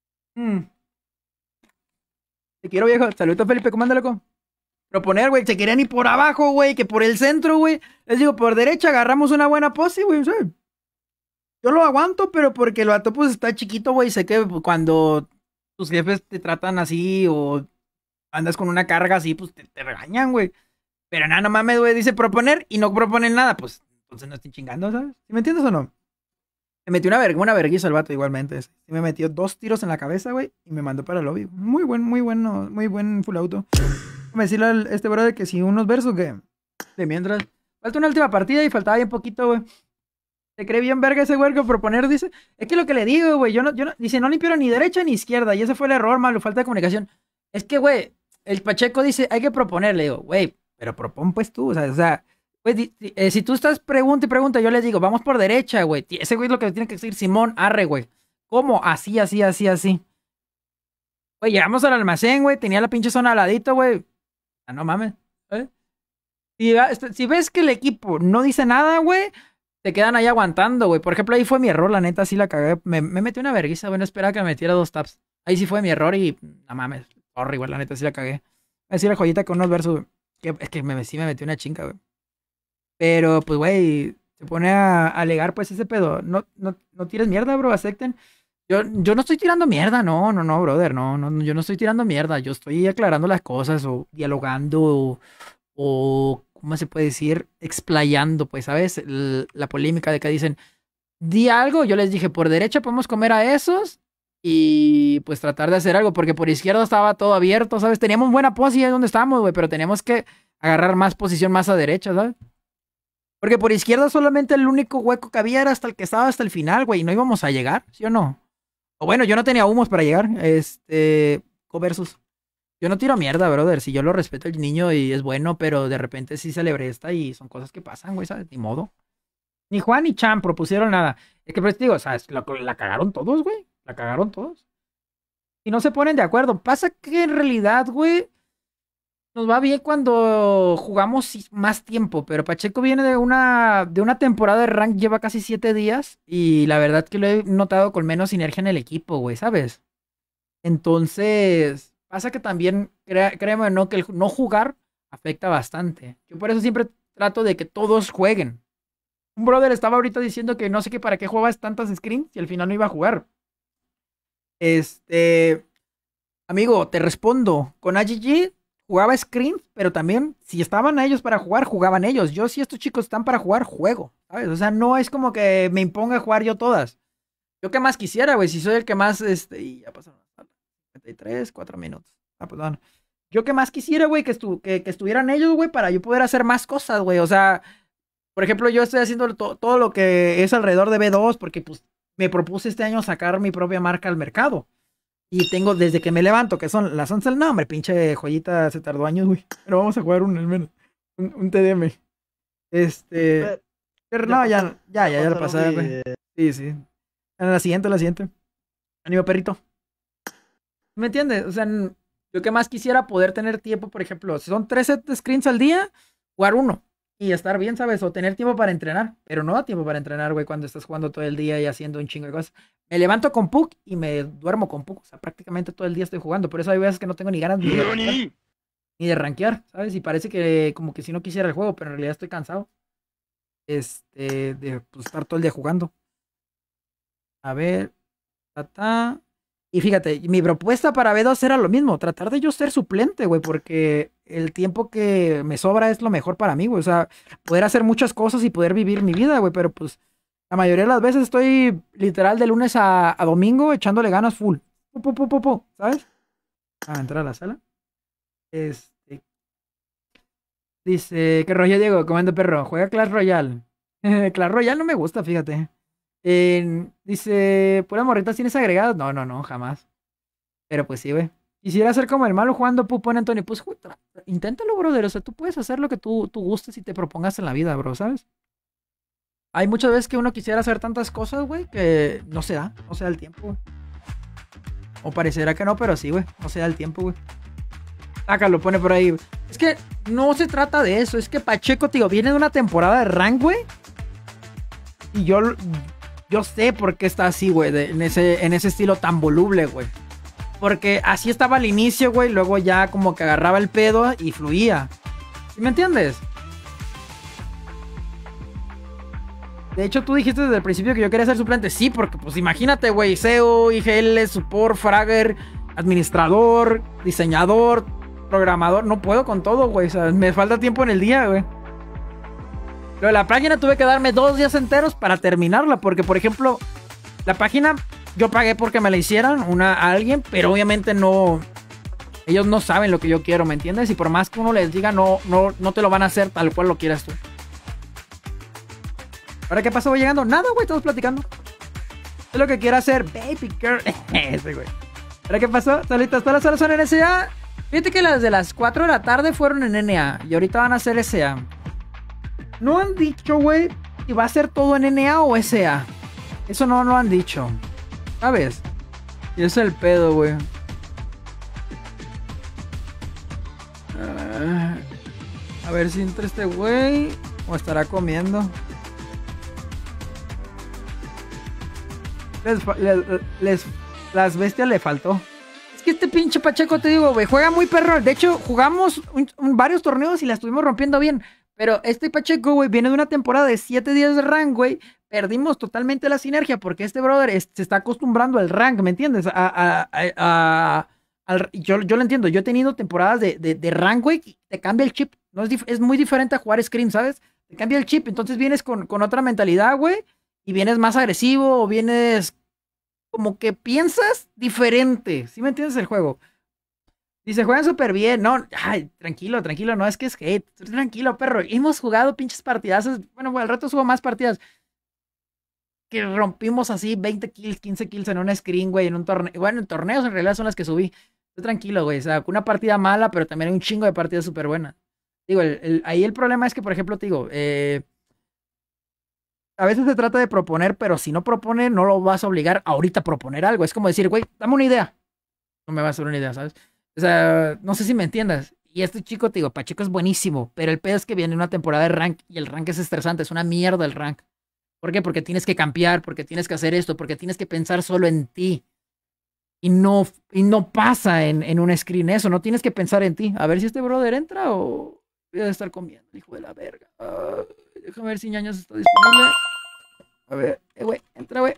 Te quiero, viejo. Saludos, Felipe, ¿cómo anda, loco? Proponer, güey, se querían ir por abajo, güey, que por el centro, güey. Les digo, por derecha agarramos una buena pose, güey, ¿sabes? Yo lo aguanto, pero porque el vato, pues, está chiquito, güey. Sé que cuando tus jefes te tratan así o andas con una carga así, pues, te regañan, güey. Pero nada, no mames, güey, dice proponer y no proponen nada, pues, entonces no estoy chingando, ¿sabes? ¿Sí me entiendes o no? Me metió una vergüenza el vato igualmente. Sí, me metió 2 tiros en la cabeza, güey, y me mandó para el lobby. Muy buen full auto. Déjame decirle a este brother que si unos versos que de mientras Falta una última partida y faltaba bien poquito, güey. Se cree bien verga ese güey que proponer, dice. Es que lo que le digo, güey, dice, no limpio ni derecha ni izquierda. Y ese fue el error, malo, falta de comunicación. Es que, güey, el Pacheco dice, hay que proponer. Le digo, güey, pero propon pues tú, o sea, güey, si tú estás pregunta y pregunta, yo les digo, vamos por derecha, güey. Ese güey es lo que tiene que decir, Simón, arre, güey. ¿Cómo? Así. Güey, llegamos al almacén, güey, tenía la pinche zona al ladito, güey. Ah, no mames, ¿eh? Si ves que el equipo no dice nada, güey, te quedan ahí aguantando, güey. Por ejemplo, ahí fue mi error, la neta, sí la cagué. Me metí una vergüenza, güey, no esperaba que me metiera 2 taps. Ahí sí fue mi error y, no mames, sorry, güey, la neta, sí la cagué. Voy a decir la joyita con unos versos, güey. Es que sí me metí una chinga, güey. Pero, pues, güey, se pone a alegar, pues, ese pedo. No tires mierda, bro, acepten. Yo no estoy tirando mierda, no, brother, no, yo no estoy tirando mierda. Yo estoy aclarando las cosas o dialogando o ¿cómo se puede decir? Explayando, pues, ¿sabes? La polémica de que dicen, di algo, yo les dije, por derecha podemos comer a esos y pues tratar de hacer algo, porque por izquierda estaba todo abierto, ¿sabes? Teníamos buena posición donde estábamos, güey, pero teníamos que agarrar más posición más a derecha, ¿sabes? Porque por izquierda solamente el único hueco que había era hasta el que estaba hasta el final, güey, y no íbamos a llegar, ¿sí o no? O bueno, yo no tenía humos para llegar, versus. Yo no tiro mierda, brother. Si yo lo respeto el niño y es bueno, pero de repente sí se le bresta y son cosas que pasan, güey, ¿sabes? Ni modo. Ni Juan ni Chan propusieron nada. Es que pues digo, ¿sabes? La cagaron todos, güey. La cagaron todos. Y no se ponen de acuerdo. Pasa que en realidad, güey, nos va bien cuando jugamos más tiempo. Pero Pacheco viene de una temporada de rank, lleva casi 7 días. Y la verdad que lo he notado con menos sinergia en el equipo, güey, ¿sabes? Entonces... Pasa que también, créeme o no, que el no jugar afecta bastante. Yo por eso siempre trato de que todos jueguen. Un brother estaba ahorita diciendo que no sé qué para qué jugabas tantas screens y al final no iba a jugar. Amigo, te respondo. Con AGG jugaba screens, pero también si estaban ellos para jugar, jugaban ellos. Yo si estos chicos están para jugar, juego, ¿sabes? O sea, no es como que me imponga jugar yo todas. Yo qué más quisiera, güey, si soy el que más, y ya pasaron. 4 minutos. Ah, pues bueno. Yo que más quisiera, güey, que estuvieran ellos, güey, para yo poder hacer más cosas, güey. O sea, por ejemplo, yo estoy haciendo todo lo que es alrededor de B2 porque, pues, me propuse este año sacar mi propia marca al mercado. Y tengo, desde que me levanto, que son las 11 del nombre, pinche joyita, se tardó años, güey. Pero vamos a jugar un TDM. Pero no, ya lo pasé, güey. Sí. En la siguiente. Ánimo, perrito. ¿Me entiendes? O sea, yo que más quisiera poder tener tiempo, por ejemplo, si son 3 sets de screens al día, jugar uno y estar bien, ¿sabes? O tener tiempo para entrenar, pero no da tiempo para entrenar, güey, cuando estás jugando todo el día y haciendo un chingo de cosas. Me levanto con Puck y me duermo con Puck, o sea, prácticamente todo el día estoy jugando, por eso hay veces que no tengo ni ganas ni de rankear, ¿sabes? Y parece que como que si no quisiera el juego, pero en realidad estoy cansado de pues, estar todo el día jugando. A ver, Y fíjate, mi propuesta para B2 era lo mismo, tratar de yo ser suplente, güey, porque el tiempo que me sobra es lo mejor para mí, güey. O sea, poder hacer muchas cosas y poder vivir mi vida, güey, pero pues la mayoría de las veces estoy literal de lunes a domingo echándole ganas full. ¿Sabes? A entrar a la sala. Dice, ¿qué rollo, Diego? Comando perro, juega Clash Royale. Clash Royale no me gusta, fíjate. Dice, ¿pura morritas tienes agregadas? No, jamás. Pero pues sí, güey. Quisiera ser como el malo jugando pone Antonio. Pues inténtalo, brother. O sea, tú puedes hacer lo que tú gustes y te propongas en la vida, bro, ¿sabes? Hay muchas veces que uno quisiera hacer tantas cosas, güey, que no se da el tiempo, güey. O parecerá que no, pero sí, güey. No se da el tiempo, güey. Acá lo pone por ahí, güey. Es que no se trata de eso. Es que Pacheco, tío, viene de una temporada de rank, güey. Y yo sé por qué está así, güey, en ese estilo tan voluble, güey. Porque así estaba al inicio, güey, luego ya como que agarraba el pedo y fluía. ¿Sí me entiendes? De hecho, tú dijiste desde el principio que yo quería ser suplente. Sí, porque pues imagínate, güey, SEO, IGL, support, fragger, administrador, diseñador, programador. No puedo con todo, güey, o sea, me falta tiempo en el día, güey. Pero la página tuve que darme 2 días enteros para terminarla, porque por ejemplo, la página yo pagué porque me la hicieran a alguien, pero obviamente no, ellos no saben lo que yo quiero, ¿me entiendes? Y por más que uno les diga, no te lo van a hacer tal cual lo quieras tú. ¿Ahora qué pasó? Voy llegando. Nada, güey, estamos platicando. Es lo que quiero hacer, baby girl. Ese, güey. ¿Ahora qué pasó? Solitas, todas las horas son en SA. Fíjate que las de las 4 de la tarde fueron en NA. Y ahorita van a ser SA. No han dicho, güey, si va a ser todo en NA o SA. Eso no lo han dicho. ¿Sabes? Y ese es el pedo, güey. A ver si entra este güey. O estará comiendo. Las bestias le faltó. Es que este pinche Pacheco, te digo, güey, juega muy perro. De hecho, jugamos varios torneos y la estuvimos rompiendo bien. Pero este Pacheco, güey, viene de una temporada de 7 días de rank, güey. Perdimos totalmente la sinergia porque este brother se está acostumbrando al rank, ¿me entiendes? Yo lo entiendo. Yo he tenido temporadas de rank, güey, y te cambia el chip. No es muy diferente a jugar screen, ¿sabes? Te cambia el chip. Entonces vienes con otra mentalidad, güey. Y vienes más agresivo o vienes como que piensas diferente. ¿Sí me entiendes el juego? Dice, juegan súper bien. No, ay, tranquilo, no es que es hate. Tranquilo, perro. Hemos jugado pinches partidazos. Bueno, al rato subo más partidas. Que rompimos así 20 kills, 15 kills en una screen, güey, en un torneo. Bueno, en torneos en realidad son las que subí. Estoy tranquilo, güey. O sea, una partida mala, pero también hay un chingo de partidas súper buenas. Digo, ahí el problema es que, por ejemplo, te digo, a veces se trata de proponer, pero si no propone, no lo vas a obligar ahorita a proponer algo. Es como decir, güey, dame una idea. No me vas a dar una idea, ¿sabes? O sea, no sé si me entiendas. Y este chico, te digo, Pacheco es buenísimo, pero el pedo es que viene una temporada de rank y el rank es estresante, es una mierda el rank. ¿Por qué? Porque tienes que campear, porque tienes que hacer esto, porque tienes que pensar solo en ti. Y no pasa en un screen eso, no tienes que pensar en ti. A ver si este brother entra o voy a estar comiendo, hijo de la verga. Déjame ver si ñaños está disponible. A ver, güey, entra, güey.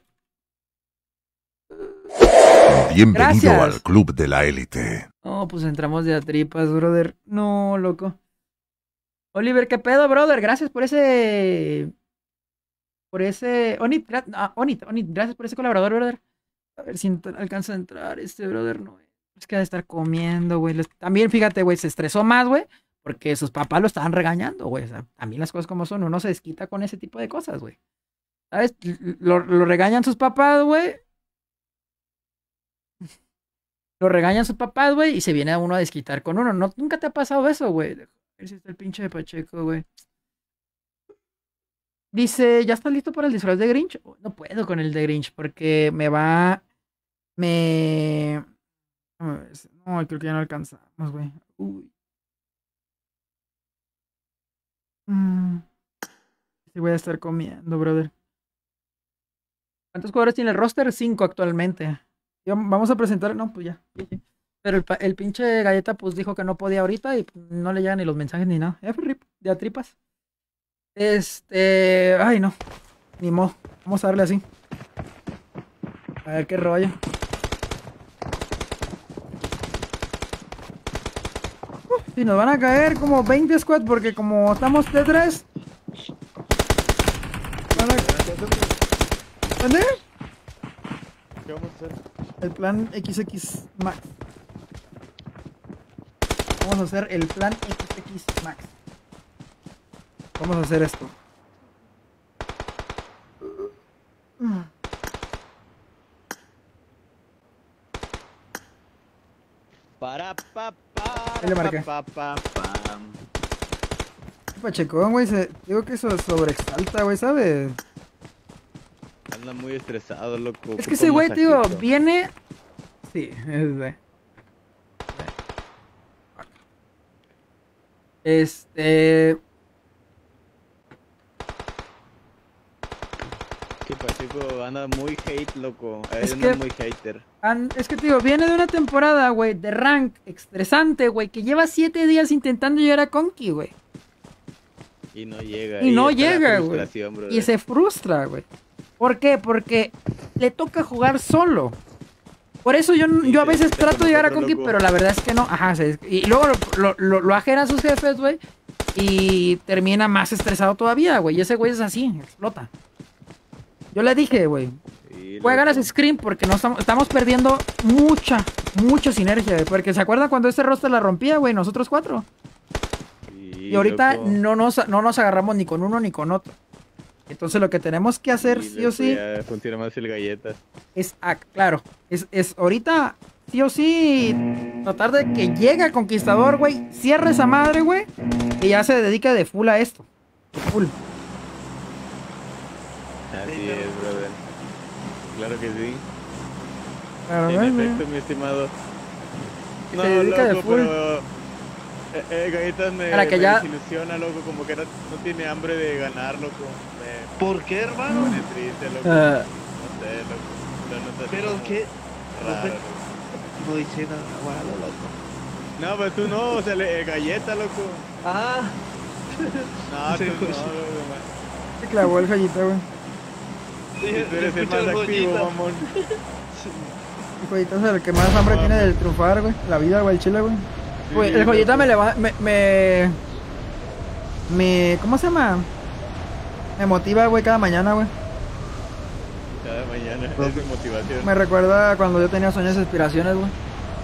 Bienvenido Gracias. al club de la élite. No, pues entramos de a tripas, brother. No, loco. Oliver, ¿qué pedo, brother? Gracias por ese... Onit, gracias por ese colaborador, brother. A ver si alcanza a entrar este brother. No, es que ha de estar comiendo, güey. También, fíjate, güey, se estresó más, güey. Porque sus papás lo estaban regañando, güey. O sea, también las cosas como son. Uno se desquita con ese tipo de cosas, güey. ¿Sabes? Lo regañan sus papás, güey. Lo regañan sus papás, güey. Y se viene a uno a desquitar con uno. No, nunca te ha pasado eso, güey. A ver si está el pinche de Pacheco, güey. Dice, ¿ya estás listo para el disfraz de Grinch? No puedo con el de Grinch porque me va... No, creo que ya no alcanzamos, güey. Uy. Sí voy a estar comiendo, brother. ¿Cuántos jugadores tiene el roster? 5 actualmente. Vamos a presentar... No, pues ya. Pero el pinche Galleta pues dijo que no podía ahorita y no le llegan ni los mensajes ni nada. Rip, de a tripas. Ay, no. Ni modo. Vamos a darle así. A ver qué rollo. Si nos van a caer como 20 squad porque como estamos T3. ¿Dónde? ¿Qué vamos a hacer? El plan XX Max. Vamos a hacer el plan XX Max. Vamos a hacer esto. Ahí le marqué. Pachecón, güey, digo que eso sobreexalta, güey, ¿sabes? Anda muy estresado, loco. Es que ese güey, tío, viene... Sí, Que Pacheco anda muy hate, loco. Es Anda que- muy hater. Es que, tío, viene de una temporada, güey, de rank estresante, güey, que lleva 7 días intentando llegar a Conky, güey. Y no llega. Y no está la llega, güey. frustración, brother. Y se frustra, güey. ¿Por qué? Porque le toca jugar solo. Por eso yo a veces te trato de llegar a como Conky, loco. pero la verdad es que no. Ajá, y luego lo ajena a sus jefes, güey. Y termina más estresado todavía, güey. Y ese güey es así, explota. Yo le dije, güey, Sí, juega loco. las screen porque no estamos perdiendo mucha sinergia, güey. Porque ¿se acuerdan cuando este roster la rompía, güey? Nosotros 4. Sí, Y ahorita loco. no nos agarramos ni con uno ni con otro. Entonces lo que tenemos que hacer, Y sí o sí, ya funciona más el galletas. es, claro, es ahorita, sí o sí, tratar de que llegue el conquistador, güey, cierre esa madre, güey, y ya se dedica de full a esto. Full. Así es, brother. Claro que sí. Claro, En güey, efecto, mi estimado. Que No, se dedica de loco, full. pero... Galletas me Para que ya- desilusiona, loco, como que no tiene hambre de ganar, loco. ¿Por qué, Me hermano? pone triste, loco. Ah, No sé, loco. Lo notas Pero como qué. raro, loco. No dice nada malo, loco. No, pero tú no, o sea, galleta, loco. Ah. No, tú Sí, no, pues. loco. se clavó el joyita, güey. Si tú eres el más activo, mamón. El joyita es el que más hambre tiene del triunfar, güey. La vida, güey, el chile, güey. Güey, el joyita me levanta, ¿cómo se llama? Me motiva, güey, cada mañana, güey. Cada mañana, es mi motivación. Me recuerda cuando yo tenía sueños y aspiraciones, güey.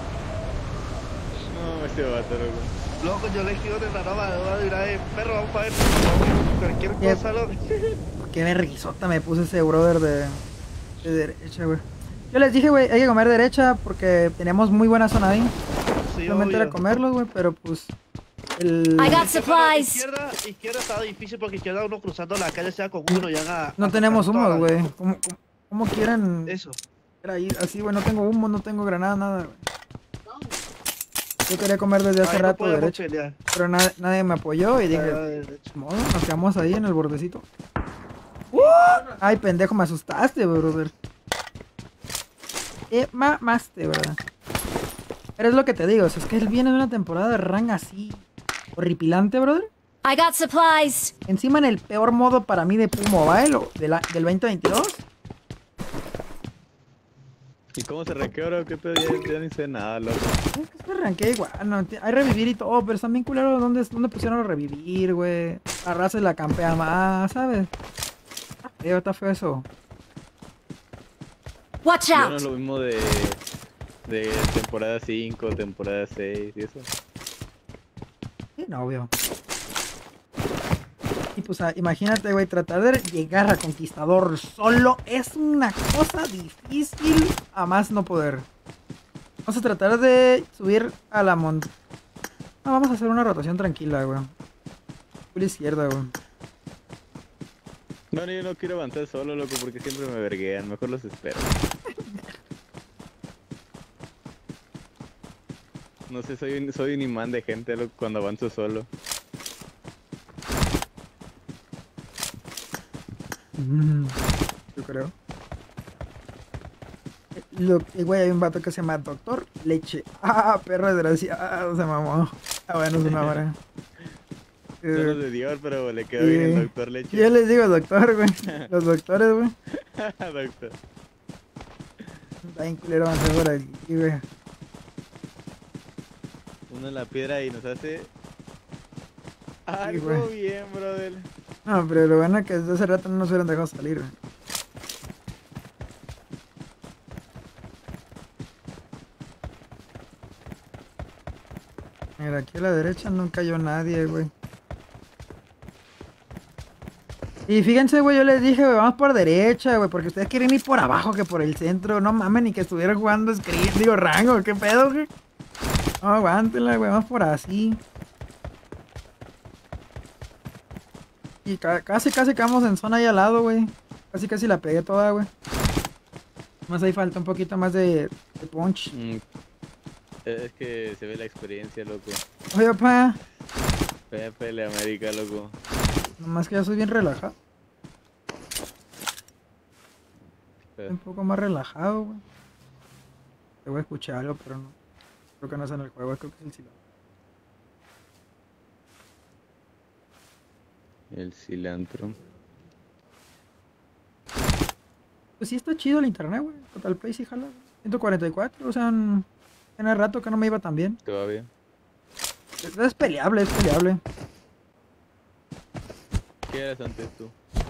No, este vato, loco. Loco, yo le escribo de la nova de una de perro, vamos a ver cualquier Yep. cosa, loco. Qué verguisota me puse ese brother de derecha, güey. Yo les dije, güey, hay que comer derecha porque teníamos muy buena zona ahí. Sí, Solamente era obvio. comerlos, güey, pero pues... El... I got Sí, pero supplies. izquierda estaba difícil porque izquierda uno cruzando la calle sea con uno ya No tenemos toda humos, la- güey. ¿Cómo quieren Eso. ir ahí? Así, güey, no tengo humo, no tengo granada, nada, güey. Yo quería comer desde hace Ahí no rato podemos derecha, pelear. pero nadie me apoyó y dije, Derecha. modo, nos quedamos ahí en el bordecito. Ay, pendejo, me asustaste, brother. Mamaste, ¿verdad? Pero es lo que te digo, o sea, es que él viene de una temporada de rang así horripilante, brother. I got supplies. Encima en el peor modo para mí de PUBG Mobile del 2022. ¿Y cómo se requeó, bro? ¿Qué pedo? Ya ni sé nada, loco. Es que se arranqué igual, no, hay revivir y todo, pero están bien culeros. ¿Dónde pusieron a revivir, güey? La raza se la campea más, ¿sabes? Está feo eso. Watch Ya no out. es lo mismo de temporada 5, temporada 6 y eso. Sí, no, obvio. Y pues imagínate, güey, tratar de llegar a Conquistador solo es una cosa difícil a más no poder. Vamos a tratar de subir a la montaña. No, vamos a hacer una rotación tranquila, güey. Full izquierda, güey. No, yo no quiero avanzar solo, loco, porque siempre me verguean. Mejor los espero. No sé, soy un imán de gente, loco, cuando avanzo solo. Yo creo. Güey, hay un vato que se llama Doctor Leche. Ah, perro desgraciado, se mamó. Ah, bueno, es una hora. No los de Dior, pero le quedó Sí. bien el doctor Leche. Yo les digo doctor, güey. Los doctores, güey. Doctor. Está bien culero avanzar por aquí, güey. Uno en la piedra y nos hace... Algo güey. bien, brother. No, pero lo bueno es que desde hace rato no nos hubieran dejado salir, güey. Mira, aquí a la derecha no cayó nadie, güey. Y fíjense, güey, yo les dije, güey, vamos por derecha, güey, porque ustedes quieren ir por abajo que por el centro. No mames, ni que estuvieran jugando Scream, digo, rango, ¿qué pedo, güey? No, aguántenla, güey, vamos por así. Y casi quedamos en zona ahí al lado, güey. Casi la pegué toda, güey. Más ahí falta un poquito más de punch. Es que se ve la experiencia, loco. Oye, papá, Pepe, América, loco. nomás que ya soy bien relajado. Estoy un poco más relajado, güey. Te voy a escuchar algo, pero no. Creo que no es en el juego, creo que es el cilantro. El cilantro. Pues sí está chido el internet, güey. Total Play sí jala. 144, o sea, tiene rato que no me iba tan bien. Todavía. Es peleable, es peleable. ¿Qué eras antes tú?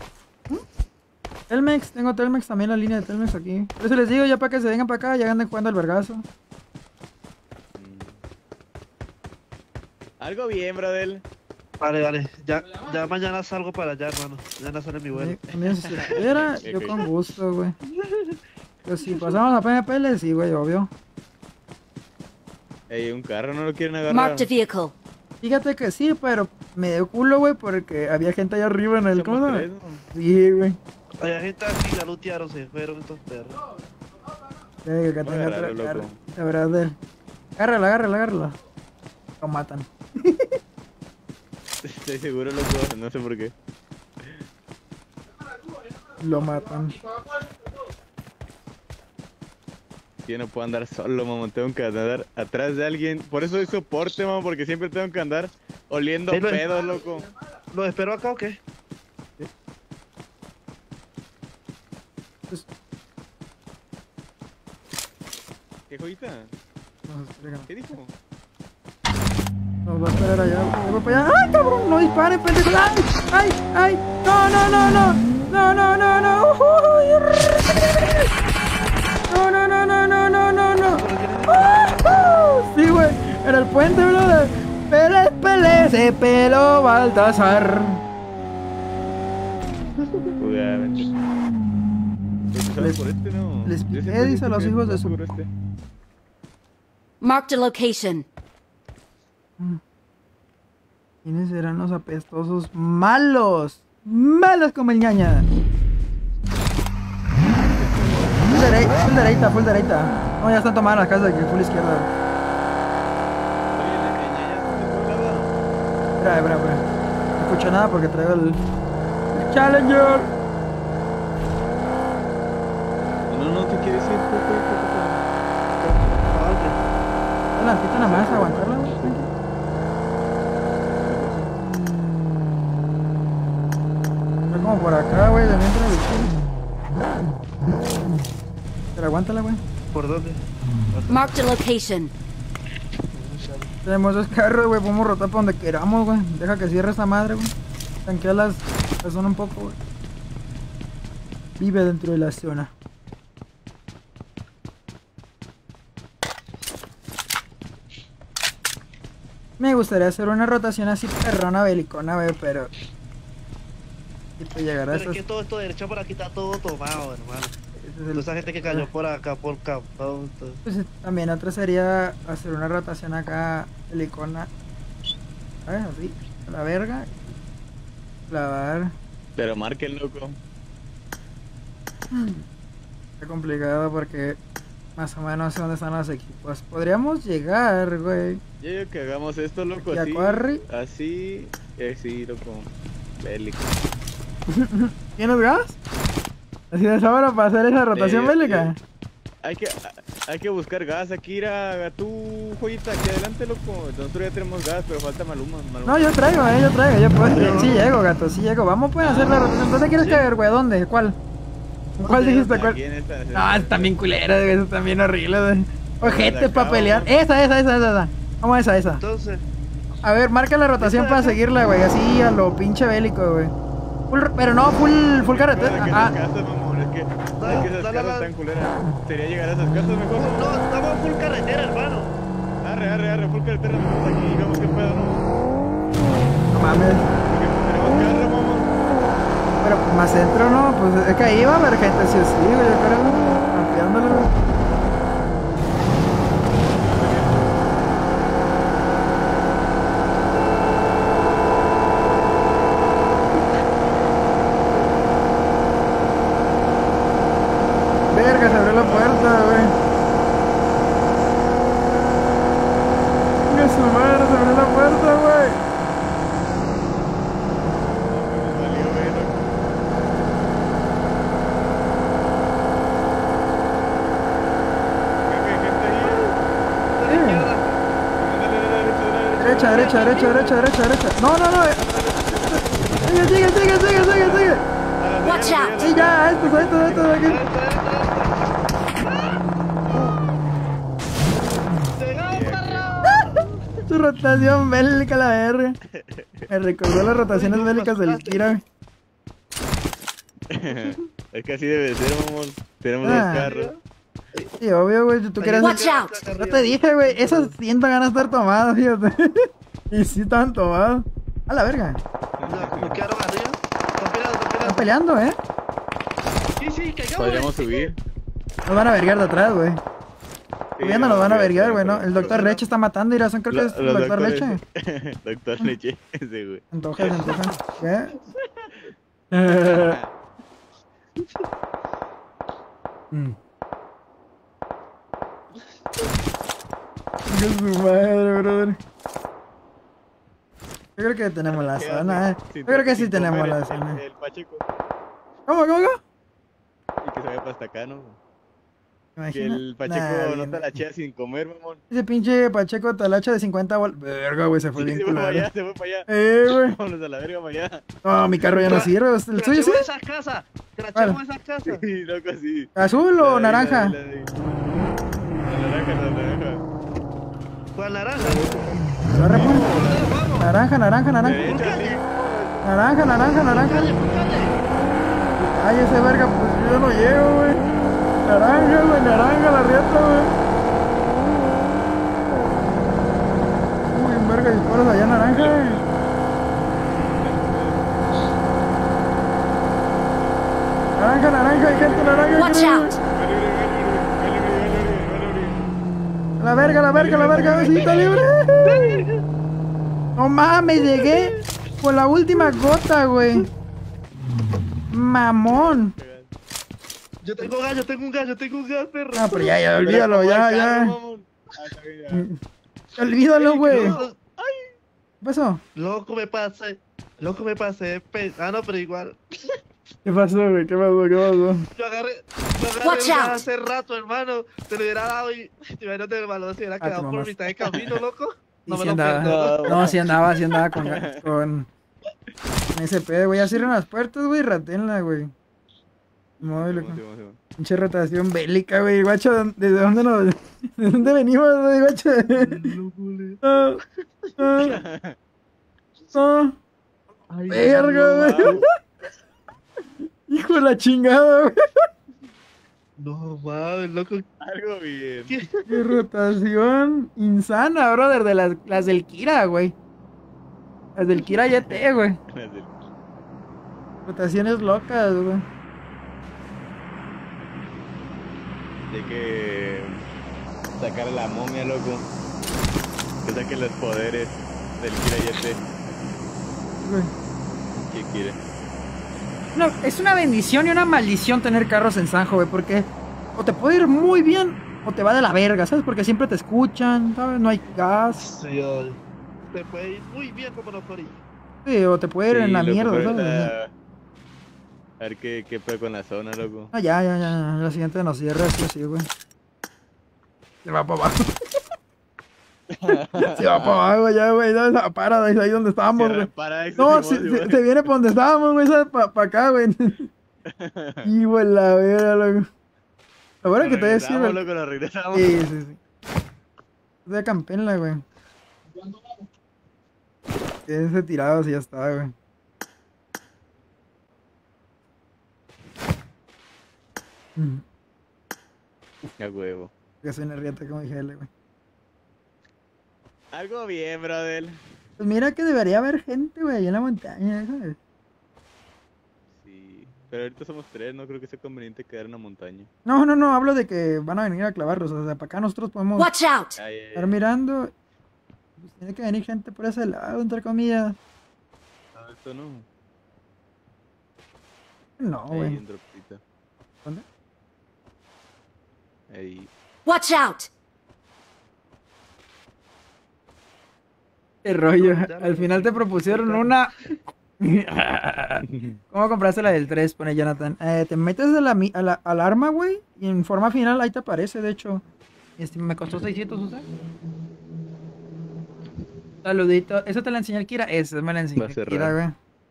Telmex, tengo Telmex también, la línea de Telmex aquí. Por eso les digo, ya para que se vengan para acá, ya anden jugando al vergazo. Algo bien, brother. Vale, vale. Ya mañana salgo para allá, hermano. Mañana sale mi vuelo. También si se pudiera, yo con gusto, güey. Pero si pasamos a PNPL, sí, güey, obvio. Ey, un carro no lo quieren agarrar. Marked a vehicle. Fíjate que sí, pero me dio culo, güey, porque había gente allá arriba en el... ¿Cómo se llama? Somos Sí, güey. Hay gente aquí, la lutearon, se fueron estos perros. Que tenga Agárralo, otra cara. loco. La verdad de él. Agárrala. Lo matan. Estoy seguro, loco. No sé por qué. Lo matan. Yo no puedo andar solo, mamá. Tengo que andar atrás de alguien. Por eso soy soporte, mamá. Porque siempre tengo que andar oliendo Pero- pedos, loco. ¿Los espero acá o qué? Pues, ¿Qué joyita? no, espera. ¿Qué dijo? Nos va a esperar allá. Yo voy para allá. ¡Ay, cabrón! ¡No disparen, pendejo! ¡Ay! ¡No! Sí, güey. Era el puente, brother. Pele, ese pelo Baltasar. Cuidado, vente. ¿Sabes por este, no? les Yo piqué, siempre dice dije los que hijos de estaba su- por este. Marked a location. ¿Quiénes serán los apestosos malos? Malos como el ñaña. Full derecha. No, ya están tomadas las casas aquí, full izquierda. Oye, la ñaña, Espera. No escucho nada porque traigo el Challenger. No te quieres ir, Adelantito nada más, aguantarla, güey. Tranqui. Está como por acá, güey, de mientras el... Pero aguántala, güey. ¿Por dónde? Marked a location. Tenemos dos carros, güey, podemos rotar para donde queramos, güey. Deja que cierre esta madre, güey. Tanquea la zona un poco, güey. Vive dentro de la zona. Me gustaría hacer una rotación así perrona belicona, güey, pero... Tipo llegar a Pero es esas... que todo esto derecho por aquí está todo tomado, hermano. ese es Toda esa gente que cayó por acá, por Capón. Pues también otra sería hacer una rotación acá belicona. ¿Sabes? Así, a la verga. Clavar. Pero marque el loco. Está complicado porque más o menos sé dónde están los equipos. Podríamos llegar, güey. Yo digo que hagamos esto, loco, ¿Y a así. Quarry? Así, loco. Bélico. ¿Tienes gas? Así de sobra para hacer esa rotación bélica. Hay que buscar gas aquí, ir a tu joyita aquí adelante, loco. Nosotros ya tenemos gas, pero falta Maluma. No, yo traigo, yo puedo. Sí llego, gato, sí llego. Vamos pues a hacer la rotación. ¿Dónde quieres caer, güey? ¿Dónde? ¿Cuál? ¿Cuál dijiste? ¿Cuál? Aquí en esta. No, están bien culeras, güey, eso están bien horribles, güey. Ojete para pelear. Esa. Vamos a esa. Entonces, A ver, marca la rotación para seguirla, güey. Así a lo pinche bélico, güey. Pero no, full carretera. Esas casas, mamón, es que esas casas están culeras. Sería llegar a esas casas mejor. no, estamos full carretera, hermano. Arre, full carretera, mejor aquí, vemos qué pedo, ¿no? No mames. Porque tenemos carro, mamón. Pero más centro, ¿no? Pues es que ahí va a haber gente, sí o sí, güey. Yo creo, ampliándolo, güey. Verga, se abrió la puerta, güey. Que su madre, se abrió la puerta, güey. Derecha. No. Sigue. Watch out. Sí, ya, esto de aquí. Su rotación bélica, la verga. Me recordó las rotaciones bélicas del Kira. Es que así debe ser, mamón. Tenemos Ah. dos carros. Sí, obvio, güey. Tú querías. Watch out. No te dije, güey. Esas sientan ganas de estar tomadas, fíjate. Y sí estaban tomadas. A la verga. Nos quedaron arriba. Están peleando, Sí, caigamos. Podríamos subir. Nos van a verguear de atrás, güey. Subiendo nos van a verguear, güey, ¿no? El doctor doctor Leche está matando, y son creo que es el doctor Leche. Doctor Leche, ese güey. Antoja. ¿Qué? ¡Qué su madre, brother! Yo creo que tenemos la zona, Yo creo que sí tenemos la zona. El Pacheco. ¿Cómo? Y que se vaya para hasta acá, ¿no? Que Imagina. el Pacheco Nah, no te la chea sin comer, mamón. Ese pinche Pacheco talacha de 50 bolas. Verga, güey, se fue bien Se fue para culero. allá, se fue para allá. Güey. Vámonos a la verga para allá. No, mi carro ya no sirve. ¿El suyo sí? Crachemos esas casas. Crachemos esas casas. Sí, loco, así. ¿Azul o naranja? La naranja. ¿Cuál naranja? Corre, pues. Naranja. Naranja. Ay, ese verga, pues yo no llego, güey. Naranja, la rieta, güey. Uy, un verga, disparos allá naranja, güey. Naranja, hay gente naranja. Watch out! La verga, sí, está libre. No mames, llegué por la última gota, güey. Mamón. Yo tengo un gas, perro. Ah, pero ya, olvídalo, ya. Olvídalo, güey. ¿Qué pasó? Loco me pasé. Ah, no, pero igual. ¿Qué pasó, güey? ¿Qué pasó? Yo agarré Watch el gas out. hace rato, hermano. Te lo hubiera dado y imagínate el balón se hubiera quedado por mitad de camino, loco. No me Sí lo andaba. perdono. No, sí andaba con ese pedo, güey. Ya cierran las puertas, güey. Ratenla, güey. No, loco. Pinche rotación bélica, güey. Guacho, ¿de dónde venimos, güey, guacho? Verga, güey. Hijo de la chingada, güey. No mames, loco. Algo bien. Qué rotación insana, brother. De las del Kira, güey. Las del Kira YT, güey. Rotaciones locas, güey. Hay que sacar a la momia, loco. Que saque los poderes del Kira YT. Güey. ¿Qué quiere? No, es una bendición y una maldición tener carros en Sanjo, güey, porque o te puede ir muy bien o te va de la verga, ¿sabes? Porque siempre te escuchan, ¿sabes? No hay gas. Sí, te puede ir muy bien como los corillos. Sí, o te puede ir en la loco, mierda, pero ¿sabes? ahorita- A ver qué pedo con la zona, loco. Ah, ya. La siguiente nos cierra así, güey. Se va para abajo. Se va para abajo ya, güey. No, la Paradise, ahí donde estábamos, Cierra güey. Paradise, No, Simón. se viene para donde estábamos, güey. Para acá, güey. Y, güey, la vera, loco. Lo bueno que te decía, Regresamos, güey. loco, nos regresamos. Sí. De Campenla, güey. Quédense tirados y ya está, güey. A huevo. Que soy una riata, como dije, güey. Algo bien, brother. Pues mira que debería haber gente, güey, en la montaña, ¿sabes? Sí. Pero ahorita somos 3, no creo que sea conveniente quedar en la montaña. No, hablo de que van a venir a clavarlos. O sea, para acá nosotros podemos Watch out! estar mirando. Pues tiene que venir gente por ese lado, entre comillas. No, esto no. No, Ahí, güey. un dropcito. ¿Dónde? Ahí. Watch out! Qué rollo. Al final te propusieron una. ¿Cómo compraste la del 3? Pone Jonathan. Te metes al arma, güey. Y en forma final ahí te aparece, de hecho. Me costó 600 usar. Saludito. ¿Eso te la enseñó el Kira? Eso me la enseñó Va a el cerrar. Kira, güey.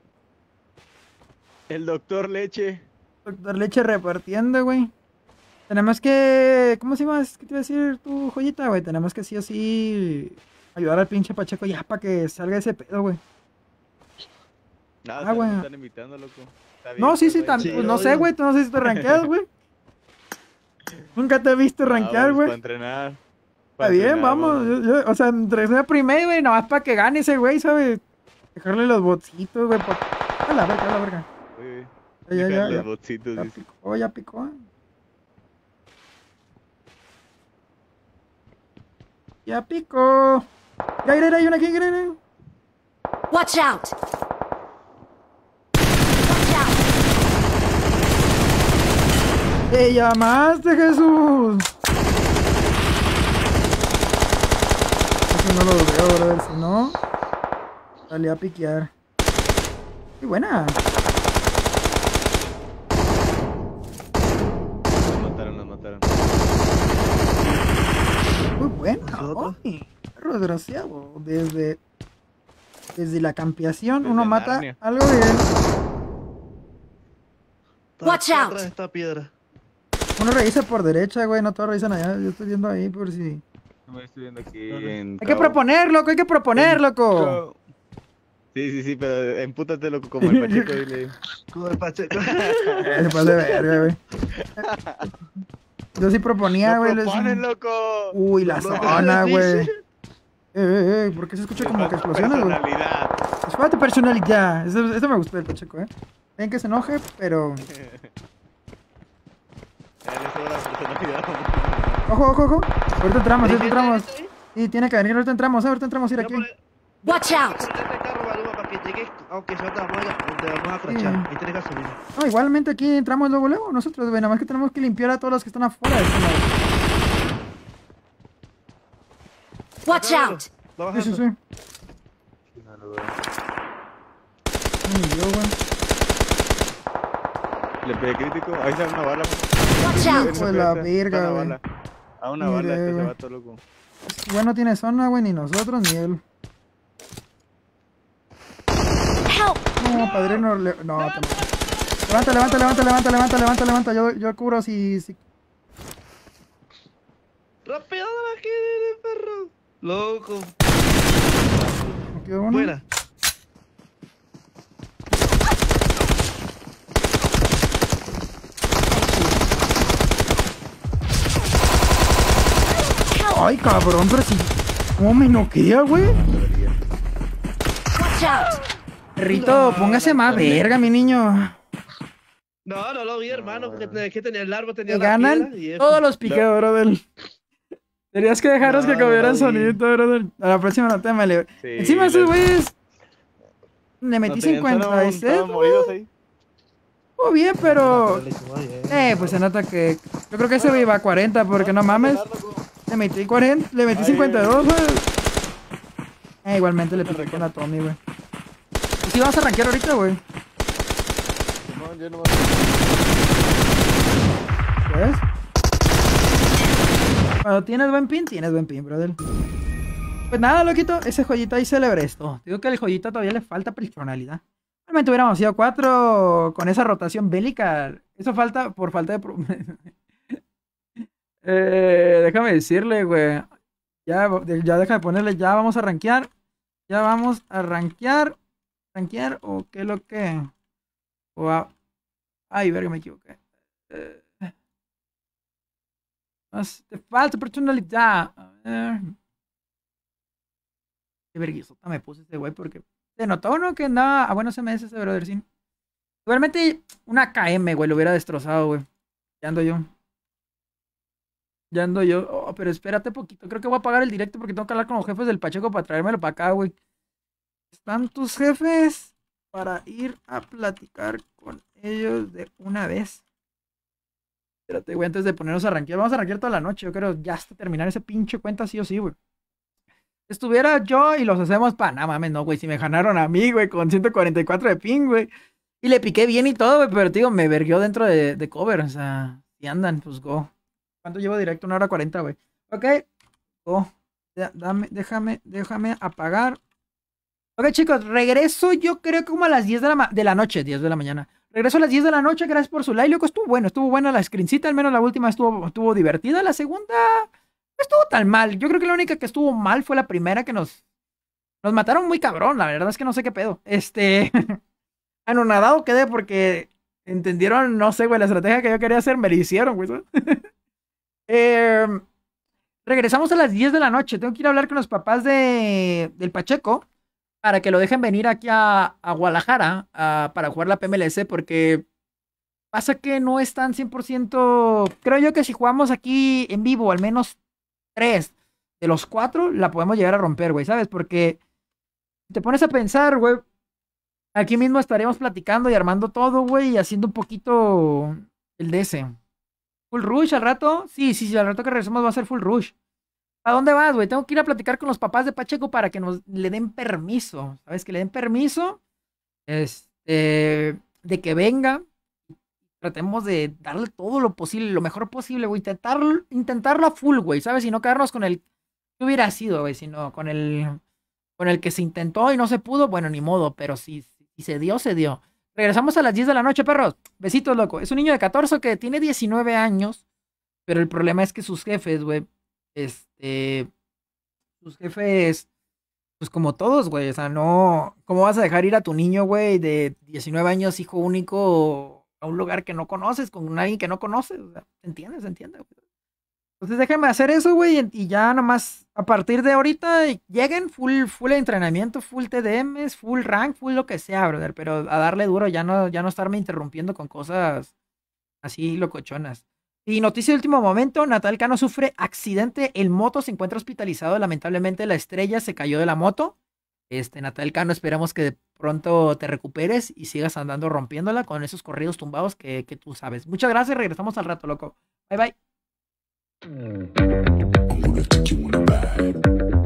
El doctor Leche. Doctor Leche repartiendo, güey. Tenemos que... ¿Cómo se llama? ¿Qué te iba a decir tu joyita, güey? Tenemos que sí o sí ayudar al pinche Pacheco ya para que salga ese pedo, güey. Ah, güey. me están invitando, loco. Está bien, No, sí, pues, ahí. pues, no sé, güey. Tú no sé si te rankeas, güey. Nunca te he visto rankear, Vamos, güey. Para entrenar. Está bien, vamos. O sea, entre ese primero, güey, nomás para que gane ese güey, ¿sabes? Dejarle los botsitos, güey. A la verga, a la verga. Oye, Ya. los botsitos, Ya dice. picó, ya picó. Ya picó. Mira, hay una aquí, mira. Watch out! Watch out! ¡Te llamaste, Jesús! Eso no lo veo, brother. Si no, salí a piquear. ¡Qué buena! Nos mataron. Muy buena. Nosotros. Oye, perro desgraciado. Desde la campeación Desde uno mata Narnia. algo de él. Watch Está out. atrás de esta piedra. Uno revisa por derecha, güey. No todos revisan allá. Yo estoy viendo ahí por si... Me estoy viendo aquí Ajá. en Hay que proponer, loco. Hay que proponer, loco. Sí, pero empútate, loco, como el Pacheco, dile. Como el Pacheco. Se pasa de verga, güey. Yo sí proponía, ¡No güey. proponen, loco! Uy, la No, zona, no, güey. dice. ¿Por qué se escucha Le como que falta explosiones, güey? personalidad. Es falta personalidad. Eso me gustó del Pacheco, Ven que se enoje, pero... A él le sobra personalidad. Ojo. Ahorita entramos. ¿Sí? Sí, tiene que venir. Ahorita entramos, ir Yo aquí. Watch out! Ponete el carro, Maluma, para que llegues, aunque sea otra muela, donde vamos a crachar. Sí. Ahí tienes gasolina. No, igualmente aquí entramos luego. Nosotros, güey. Nada más que tenemos que limpiar a todos los que están afuera. Watch out! Va Sí. bajando. No lo veo. Ni yo, güey. Le pegué crítico. Ahí sale una bala. Watch out! Hijo de la verga, güey. A una Mire, bala, este se güey. va todo loco. Igual no tiene zona, güey. Ni nosotros, ni él. Help! No, padrino. No, levanta. Yo cubro si... Rápido de aquí, perro. Loco. me quedó uno. Buena. Ay, cabrón, pero si... ¿Cómo me noquea, güey? Watch out! Perrito, póngase más verga, mi niño. No lo vi, hermano, porque que tenía el árbol, tenía Te la ganan piedra y eso. todos los piqueos, brother. Tenías que dejarlos que comieran sonidito, brother. A la próxima no te me Sí, Encima esos güeyes... Le metí no tenían zona, 56, estaban moridos ahí. Estuvo bien, pero... Pues se nota que... Yo creo que ese güey iba a 40, porque no mames. Le metí 40, le metí 52, güey. Igualmente le piqué con la Tommy, güey. Pues sí, vamos a rankear ahorita, güey. No, yo no ¿Ves? Cuando tienes buen pin, brother. Pues nada, loquito, ese joyita ahí celebré esto. Digo que el joyita todavía le falta personalidad. Realmente hubiéramos sido 4 con esa rotación bélica. Eso falta por falta de... déjame decirle, güey. Ya deja de ponerle, ya vamos a rankear. Ya vamos a rankear. ¿Rankear o qué es lo que? Ay, verga, me equivoqué. Te falta personalidad. A ver. Qué verguisota me puse ese güey porque se notó, ¿no? Que andaba a buenos MS ese brother, sí. Igualmente una KM, güey, lo hubiera destrozado, güey. Ya ando yo. Oh, pero espérate poquito. Creo que voy a apagar el directo porque tengo que hablar con los jefes del Pacheco para traérmelo para acá, güey. ¿Están tus jefes? Para ir a platicar con ellos de una vez. Espérate, güey, antes de ponernos a rankear. Vamos a rankear toda la noche. Yo creo ya hasta terminar ese pinche cuenta sí o sí, güey. Estuviera yo y los hacemos para... Nada mames, no, güey. Si me ganaron a mí, güey, con 144 de ping, güey. Y le piqué bien y todo, güey. Pero, tío, me verguió dentro de cover. O sea, si andan, pues go. ¿Cuánto llevo directo? 1 hora 40, güey. Ok. Go. Déjame apagar. Ok, chicos. Regreso yo creo como a las 10 de la noche. 10 de la mañana. Regreso a las 10 de la noche. Gracias por su like, loco. Estuvo buena la screencita. Al menos la última estuvo divertida. La segunda... no estuvo tan mal. Yo creo que la única que estuvo mal fue la primera que nos mataron muy cabrón. La verdad es que no sé qué pedo. Anonadado quedé porque entendieron, no sé, güey, la estrategia que yo quería hacer. Me la hicieron, güey. Regresamos a las 10 de la noche. Tengo que ir a hablar con los papás del Pacheco para que lo dejen venir aquí a Guadalajara para jugar la PMLS, porque pasa que no están 100%. Creo yo que si jugamos aquí en vivo, al menos 3 de los 4, la podemos llegar a romper, güey, ¿sabes? Porque te pones a pensar, güey, aquí mismo estaríamos platicando y armando todo, güey, y haciendo un poquito el DS. ¿Full rush al rato? Sí, al rato que regresemos va a ser full rush. ¿A dónde vas, güey? Tengo que ir a platicar con los papás de Pacheco para que le den permiso. ¿Sabes? Que le den permiso. De que venga. Tratemos de darle todo lo posible, lo mejor posible, güey. Intentarlo a full, güey. ¿Sabes? Y no quedarnos con el que hubiera sido, güey. Sino con el que se intentó y no se pudo. Bueno, ni modo. Pero si se dio, se dio. Regresamos a las 10 de la noche, perros. Besitos, loco. Es un niño de 14 que tiene 19 años. Pero el problema es que sus jefes, güey. Sus jefes, pues como todos, güey, o sea, no, ¿cómo vas a dejar ir a tu niño, güey, de 19 años, hijo único, a un lugar que no conoces, con alguien que no conoces? O sea, ¿se entiende? Güey. Entonces déjame hacer eso, güey, y ya nomás, a partir de ahorita, lleguen full entrenamiento, full TDMs, full rank, full lo que sea, brother, pero a darle duro, ya no estarme interrumpiendo con cosas así locochonas. Y noticia de último momento, Natal Cano sufre accidente en moto, se encuentra hospitalizado, lamentablemente la estrella se cayó de la moto. Natal Cano, esperamos que de pronto te recuperes y sigas andando rompiéndola con esos corridos tumbados que tú sabes. Muchas gracias, regresamos al rato, loco. Bye, bye.